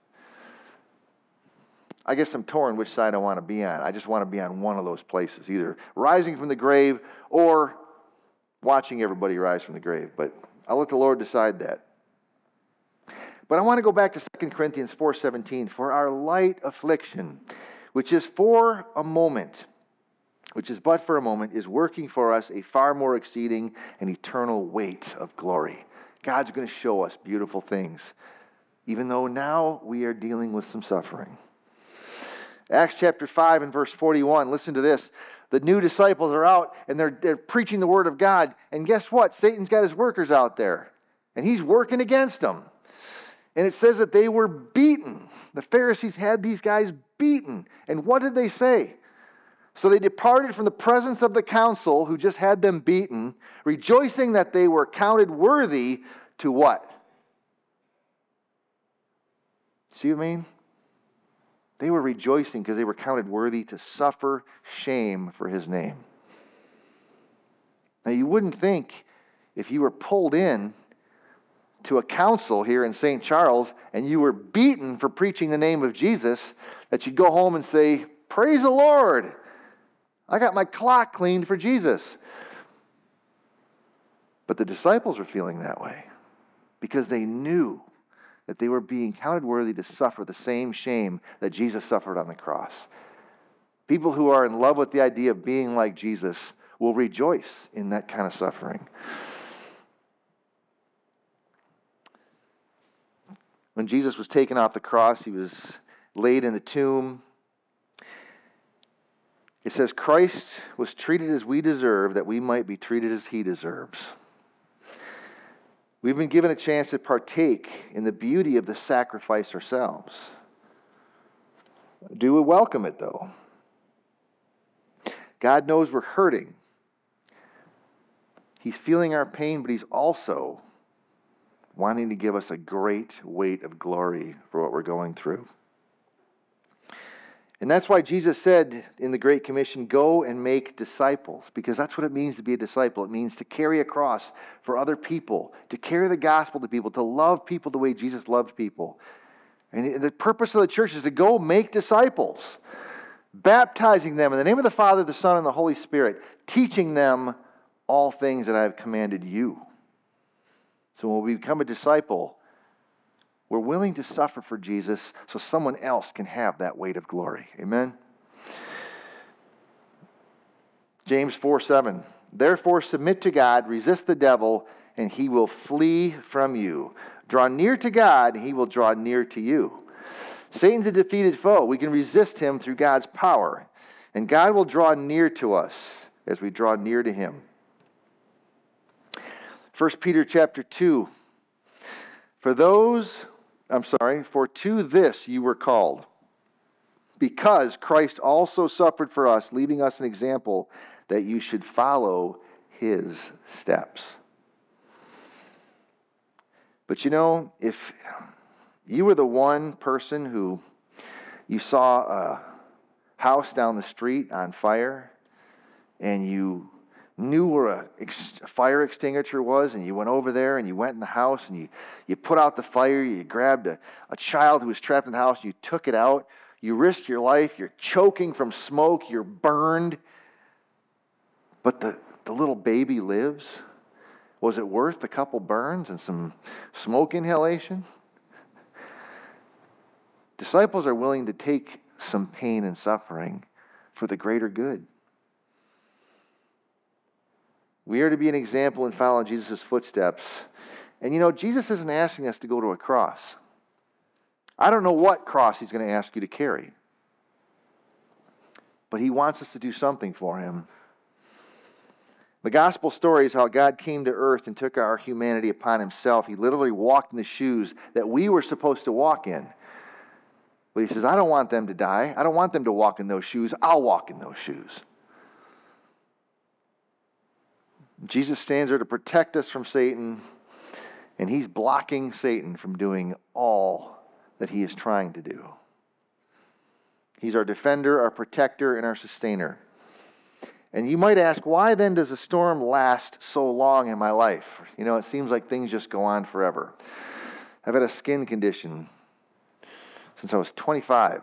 I guess I'm torn which side I want to be on. I just want to be on one of those places, either rising from the grave or watching everybody rise from the grave. But I'll let the Lord decide that. But I want to go back to Second Corinthians four seventeen. "For our light affliction, which is for a moment, which is but for a moment, is working for us a far more exceeding and eternal weight of glory." God's going to show us beautiful things, even though now we are dealing with some suffering. Acts chapter five and verse forty-one, listen to this. The new disciples are out, and they're, they're preaching the word of God. And guess what? Satan's got his workers out there, and he's working against them. And it says that they were beaten. The Pharisees had these guys beaten. And what did they say? "So they departed from the presence of the council, who just had them beaten, rejoicing that they were counted worthy to" what? See what I mean? They were rejoicing because they were counted worthy to suffer shame for his name. Now, you wouldn't think if you were pulled in to a council here in Saint Charles and you were beaten for preaching the name of Jesus, that you'd go home and say, "Praise the Lord, I got my clock cleaned for Jesus." But the disciples were feeling that way because they knew that they were being counted worthy to suffer the same shame that Jesus suffered on the cross. People who are in love with the idea of being like Jesus will rejoice in that kind of suffering. When Jesus was taken off the cross, he was laid in the tomb. It says, "Christ was treated as we deserve, that we might be treated as he deserves." We've been given a chance to partake in the beauty of the sacrifice ourselves. Do we welcome it, though? God knows we're hurting. He's feeling our pain, but he's also wanting to give us a great weight of glory for what we're going through. And that's why Jesus said in the Great Commission, "Go and make disciples," because that's what it means to be a disciple. It means to carry a cross for other people, to carry the gospel to people, to love people the way Jesus loved people. And the purpose of the church is to go make disciples, baptizing them in the name of the Father, the Son, and the Holy Spirit, teaching them all things that I have commanded you. So when we become a disciple, we're willing to suffer for Jesus so someone else can have that weight of glory. Amen? James four seven. "Therefore submit to God, resist the devil, and he will flee from you. Draw near to God, and he will draw near to you." Satan's a defeated foe. We can resist him through God's power. And God will draw near to us as we draw near to him. First Peter chapter two. For those, I'm sorry, for to this you were called, because Christ also suffered for us, leaving us an example that you should follow his steps. But you know, if you were the one person who you saw a house down the street on fire, and you knew where a, ex- a fire extinguisher was, and you went over there and you went in the house and you, you put out the fire, you grabbed a, a child who was trapped in the house, you took it out, you risked your life, you're choking from smoke, you're burned, but the, the little baby lives. Was it worth a couple burns and some smoke inhalation? Disciples are willing to take some pain and suffering for the greater good. We are to be an example and follow in Jesus' footsteps. And you know, Jesus isn't asking us to go to a cross. I don't know what cross he's going to ask you to carry. But he wants us to do something for him. The gospel story is how God came to earth and took our humanity upon himself. He literally walked in the shoes that we were supposed to walk in. But he says, I don't want them to die. I don't want them to walk in those shoes. I'll walk in those shoes. Jesus stands there to protect us from Satan, and he's blocking Satan from doing all that he is trying to do. He's our defender, our protector, and our sustainer. And you might ask, why then does a storm last so long in my life? You know, it seems like things just go on forever. I've had a skin condition since I was twenty-five.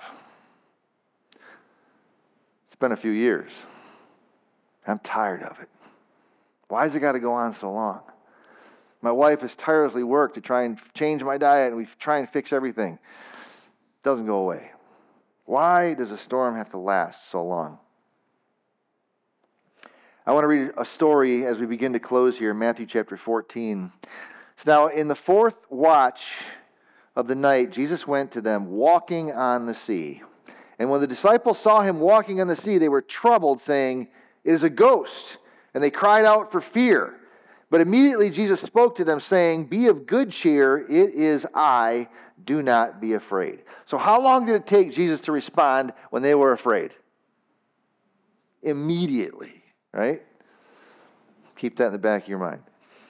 It's been a few years. I'm tired of it. Why has it got to go on so long? My wife has tirelessly worked to try and change my diet, and we try and fix everything. It doesn't go away. Why does a storm have to last so long? I want to read a story as we begin to close here in Matthew chapter fourteen. So now, in the fourth watch of the night, Jesus went to them walking on the sea. And when the disciples saw him walking on the sea, they were troubled, saying, "It is a ghost." And they cried out for fear. But immediately Jesus spoke to them, saying, "Be of good cheer, it is I, do not be afraid." So how long did it take Jesus to respond when they were afraid? Immediately, right? Keep that in the back of your mind.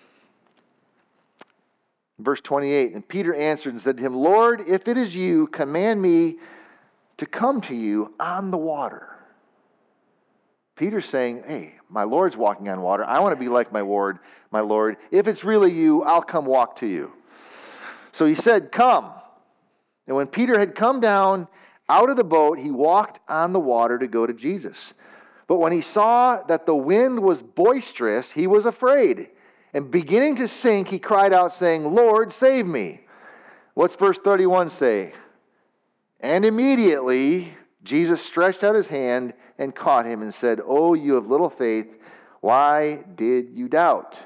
Verse twenty-eight, and Peter answered and said to him, "Lord, if it is you, command me to come to you on the water." Peter's saying, hey, my Lord's walking on water. I want to be like my Lord, my Lord. If it's really you, I'll come walk to you. So he said, "Come." And when Peter had come down out of the boat, he walked on the water to go to Jesus. But when he saw that the wind was boisterous, he was afraid. And beginning to sink, he cried out, saying, "Lord, save me." What's verse thirty-one say? And immediately Jesus stretched out his hand and caught him and said, "Oh, you of little faith, why did you doubt?"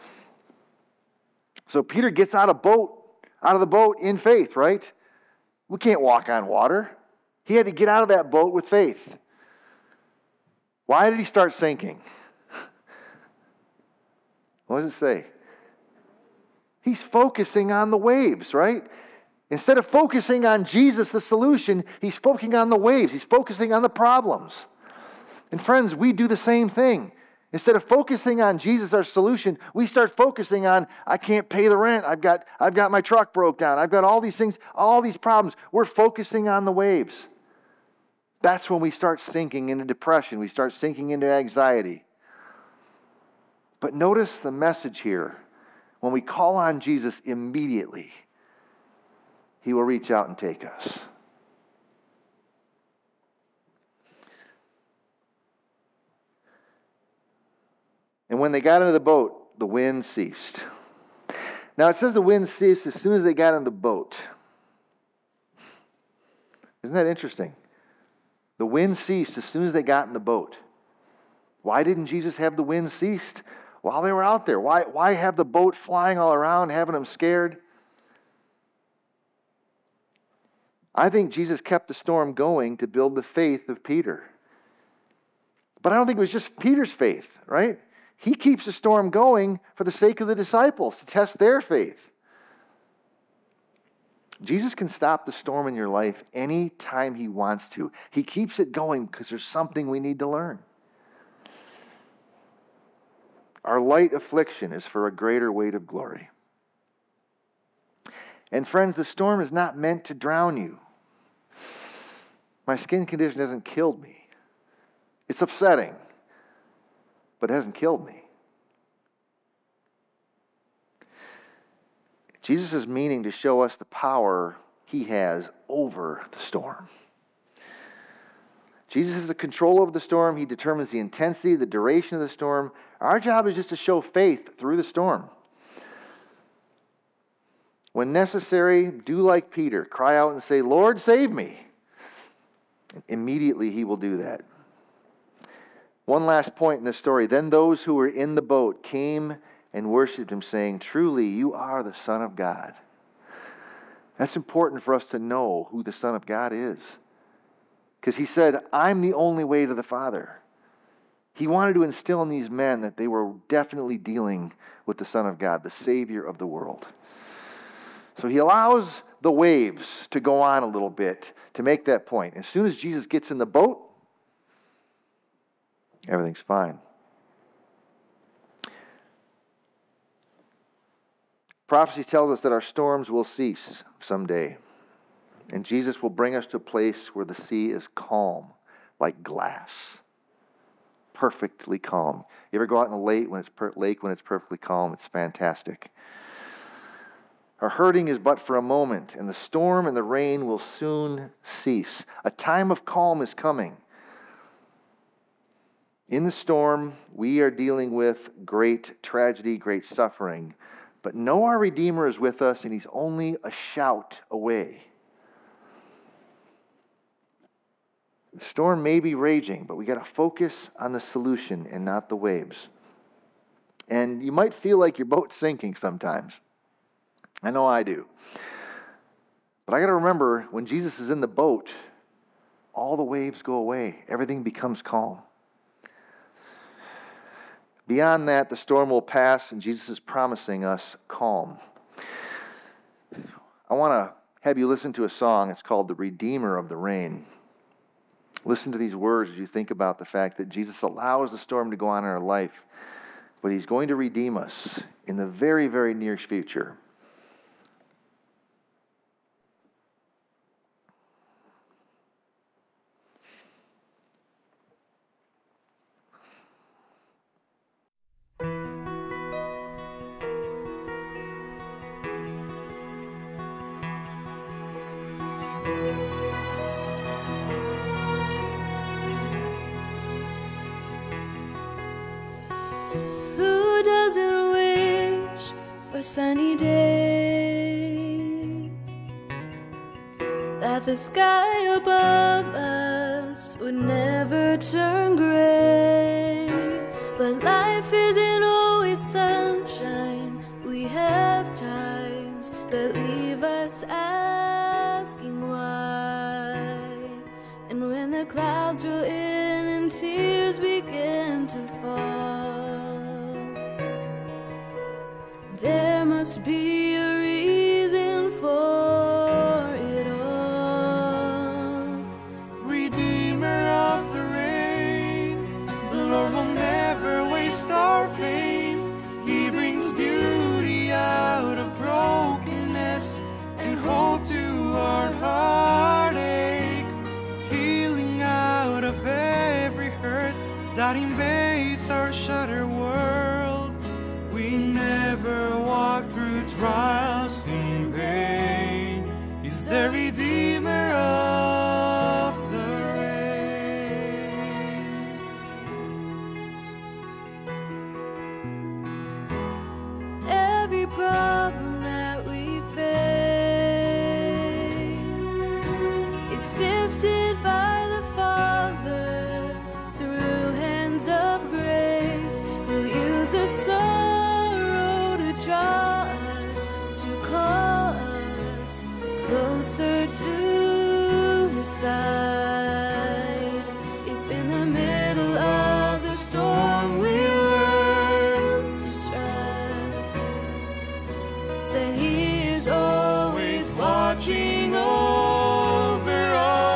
So Peter gets out of boat, out of the boat in faith, right? We can't walk on water. He had to get out of that boat with faith. Why did he start sinking? What does it say? He's focusing on the waves, right? Instead of focusing on Jesus, the solution, he's focusing on the waves. He's focusing on the problems. And friends, we do the same thing. Instead of focusing on Jesus, our solution, we start focusing on, I can't pay the rent. I've got, I've got my truck broke down. I've got all these things, all these problems. We're focusing on the waves. That's when we start sinking into depression. We start sinking into anxiety. But notice the message here. When we call on Jesus immediately, he will reach out and take us. And when they got into the boat, the wind ceased. Now it says the wind ceased as soon as they got in the boat. Isn't that interesting? The wind ceased as soon as they got in the boat. Why didn't Jesus have the wind ceased while they were out there? Why, why have the boat flying all around, having them scared? I think Jesus kept the storm going to build the faith of Peter. But I don't think it was just Peter's faith, right? He keeps the storm going for the sake of the disciples, to test their faith. Jesus can stop the storm in your life any time He wants to. He keeps it going because there's something we need to learn. Our light affliction is for a greater weight of glory. And friends, the storm is not meant to drown you. My skin condition hasn't killed me. It's upsetting, but it hasn't killed me. Jesus is meaning to show us the power He has over the storm. Jesus has the control over the storm. He determines the intensity, the duration of the storm. Our job is just to show faith through the storm. When necessary, do like Peter. Cry out and say, "Lord, save me." Immediately He will do that. One last point in this story. Then those who were in the boat came and worshipped Him, saying, "Truly, you are the Son of God." That's important for us to know who the Son of God is. Because He said, "I'm the only way to the Father." He wanted to instill in these men that they were definitely dealing with the Son of God, the Savior of the world. So He allows the waves to go on a little bit to make that point. As soon as Jesus gets in the boat, everything's fine. Prophecy tells us that our storms will cease someday. And Jesus will bring us to a place where the sea is calm, like glass. Perfectly calm. You ever go out in a lake when it's, per- lake when it's perfectly calm? It's fantastic. Our hurting is but for a moment, and the storm and the rain will soon cease. A time of calm is coming. In the storm, we are dealing with great tragedy, great suffering. But know our Redeemer is with us, and He's only a shout away. The storm may be raging, but we got to focus on the solution and not the waves. And you might feel like your boat's sinking sometimes. I know I do. But I got to remember, when Jesus is in the boat, all the waves go away. Everything becomes calm. Beyond that, the storm will pass, and Jesus is promising us calm. I want to have you listen to a song. It's called "The Redeemer of the Rain." Listen to these words as you think about the fact that Jesus allows the storm to go on in our life, but He's going to redeem us in the very, very near future. For sunny days, that the sky above us would never turn gray. But life isn't always sunshine. We have times that leave us asking why. And when the clouds roll in and tears begin to fall, there must be a reason for it all. Redeemer of the rain, the Lord will never waste our pain. He brings beauty out of brokenness and hope to our heartache, healing out of every hurt that invades our shattered world. We never walk through trials in vain. He's the Redeemer of the rain. Every problem that we face is sifted by the Father through hands of grace. He'll use the sun in the middle of the storm, we learn to trust that He is always watching over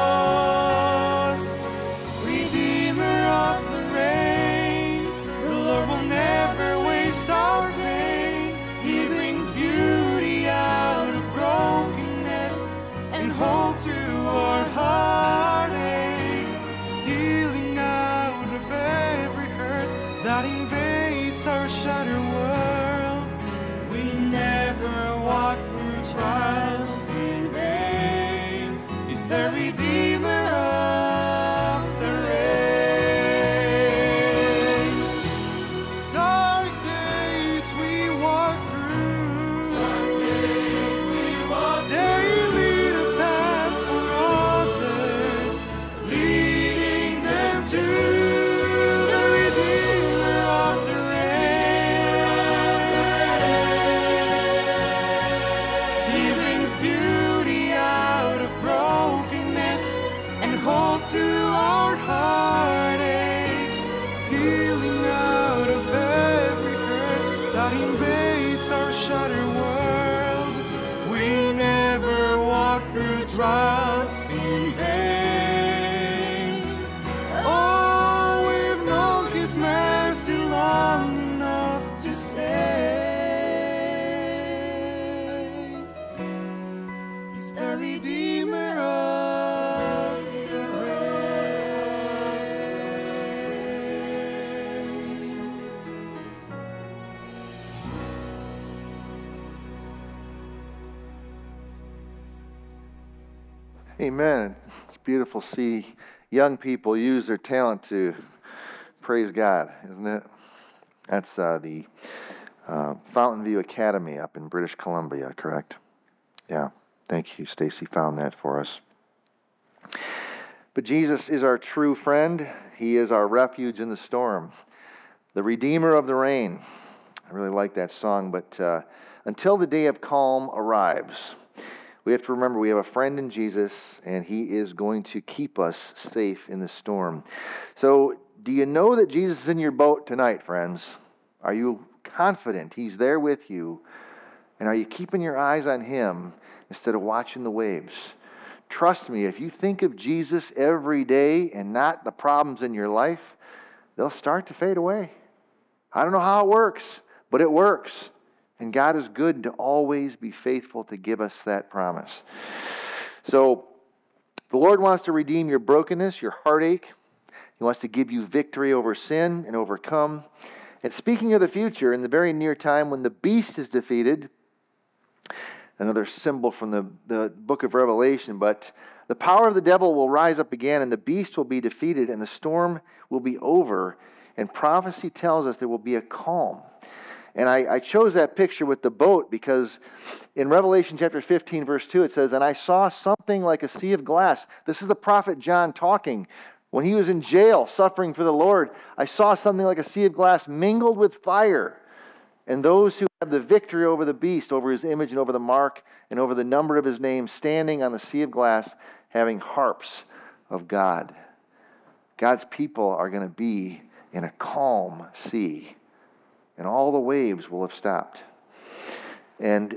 us. Redeemer of the rain, the Lord will never waste our pain. He brings beauty out of brokenness and hope to our heartache, healing out of every hurt that invades our shattered world. We never walk through trials in vain. It's the Redeemer of the rain. Dark days we walk through, dark days we walk through. They lead a path for others, leading them to the Redeemer of the rain. He brings beauty out of brokenness and hope to our heartache, healing out of every hurt that invades our shattered world. We never walk through trials in vain. Oh, we've known His mercy long enough to say He's the Redeemer of the rain. Amen. It's beautiful to see young people use their talent to praise God, isn't it? That's uh, the uh, Fountain View Academy up in British Columbia, correct? Yeah. Thank you, Stacy found that for us. But Jesus is our true friend. He is our refuge in the storm, the Redeemer of the rain. I really like that song, but uh, until the day of calm arrives, we have to remember we have a friend in Jesus, and He is going to keep us safe in the storm. So, do you know that Jesus is in your boat tonight, friends? Are you confident He's there with you? And are you keeping your eyes on Him instead of watching the waves? Trust me, if you think of Jesus every day and not the problems in your life, they'll start to fade away. I don't know how it works, but it works. And God is good to always be faithful to give us that promise. So, the Lord wants to redeem your brokenness, your heartache. He wants to give you victory over sin and overcome. And speaking of the future, in the very near time when the beast is defeated, another symbol from the, the book of Revelation, but the power of the devil will rise up again, and the beast will be defeated, and the storm will be over. And prophecy tells us there will be a calm. And I, I chose that picture with the boat because in Revelation chapter fifteen, verse two, it says, "And I saw something like a sea of glass." This is the prophet John talking. When he was in jail suffering for the Lord, I saw something like a sea of glass mingled with fire. And those who have the victory over the beast, over his image and over the mark, and over the number of his name, standing on the sea of glass, having harps of God. God's people are going to be in a calm sea. And all the waves will have stopped. And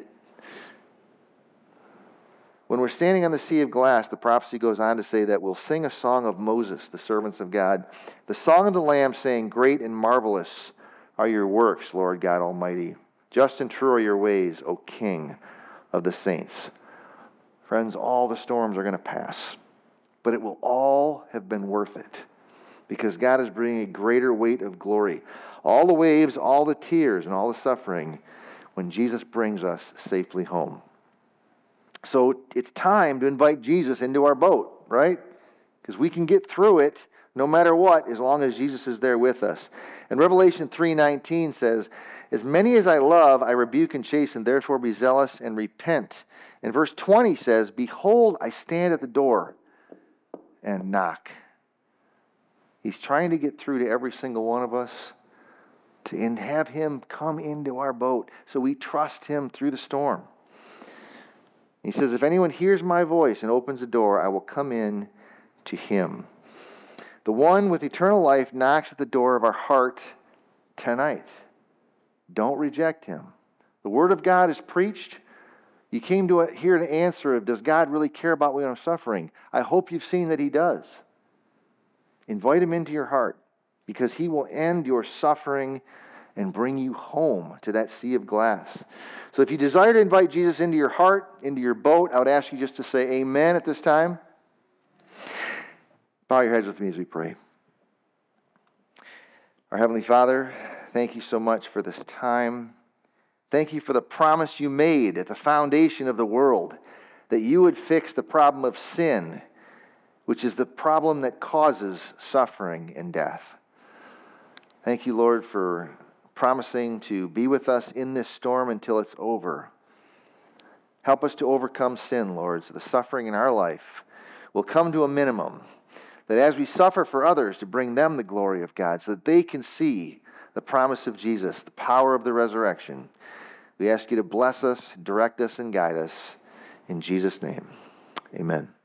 when we're standing on the sea of glass, the prophecy goes on to say that we'll sing a song of Moses, the servants of God, the song of the Lamb, saying, "Great and marvelous are your works, Lord God Almighty. Just and true are your ways, O King of the saints." Friends, all the storms are going to pass, but it will all have been worth it because God is bringing a greater weight of glory. All the waves, all the tears, and all the suffering when Jesus brings us safely home. So it's time to invite Jesus into our boat, right? Because we can get through it no matter what as long as Jesus is there with us. And Revelation three nineteen says, "As many as I love, I rebuke and chasten, therefore be zealous and repent." And verse twenty says, "Behold, I stand at the door and knock." He's trying to get through to every single one of us to and have Him come into our boat so we trust Him through the storm. He says, "If anyone hears my voice and opens the door, I will come in to him." The one with eternal life knocks at the door of our heart tonight. Don't reject him. The Word of God is preached. You came to it here to answer of, does God really care about when I'm suffering? I hope you've seen that he does. Invite him into your heart, because he will end your suffering and bring you home to that sea of glass. So if you desire to invite Jesus into your heart, into your boat, I would ask you just to say amen at this time. Bow your heads with me as we pray. Our Heavenly Father, thank you so much for this time. Thank you for the promise you made at the foundation of the world, that you would fix the problem of sin, which is the problem that causes suffering and death. Thank you, Lord, for promising to be with us in this storm until it's over. Help us to overcome sin, Lord, so the suffering in our life will come to a minimum, that as we suffer for others, to bring them the glory of God, so that they can see the promise of Jesus, the power of the resurrection. We ask you to bless us, direct us, and guide us. In Jesus' name, amen.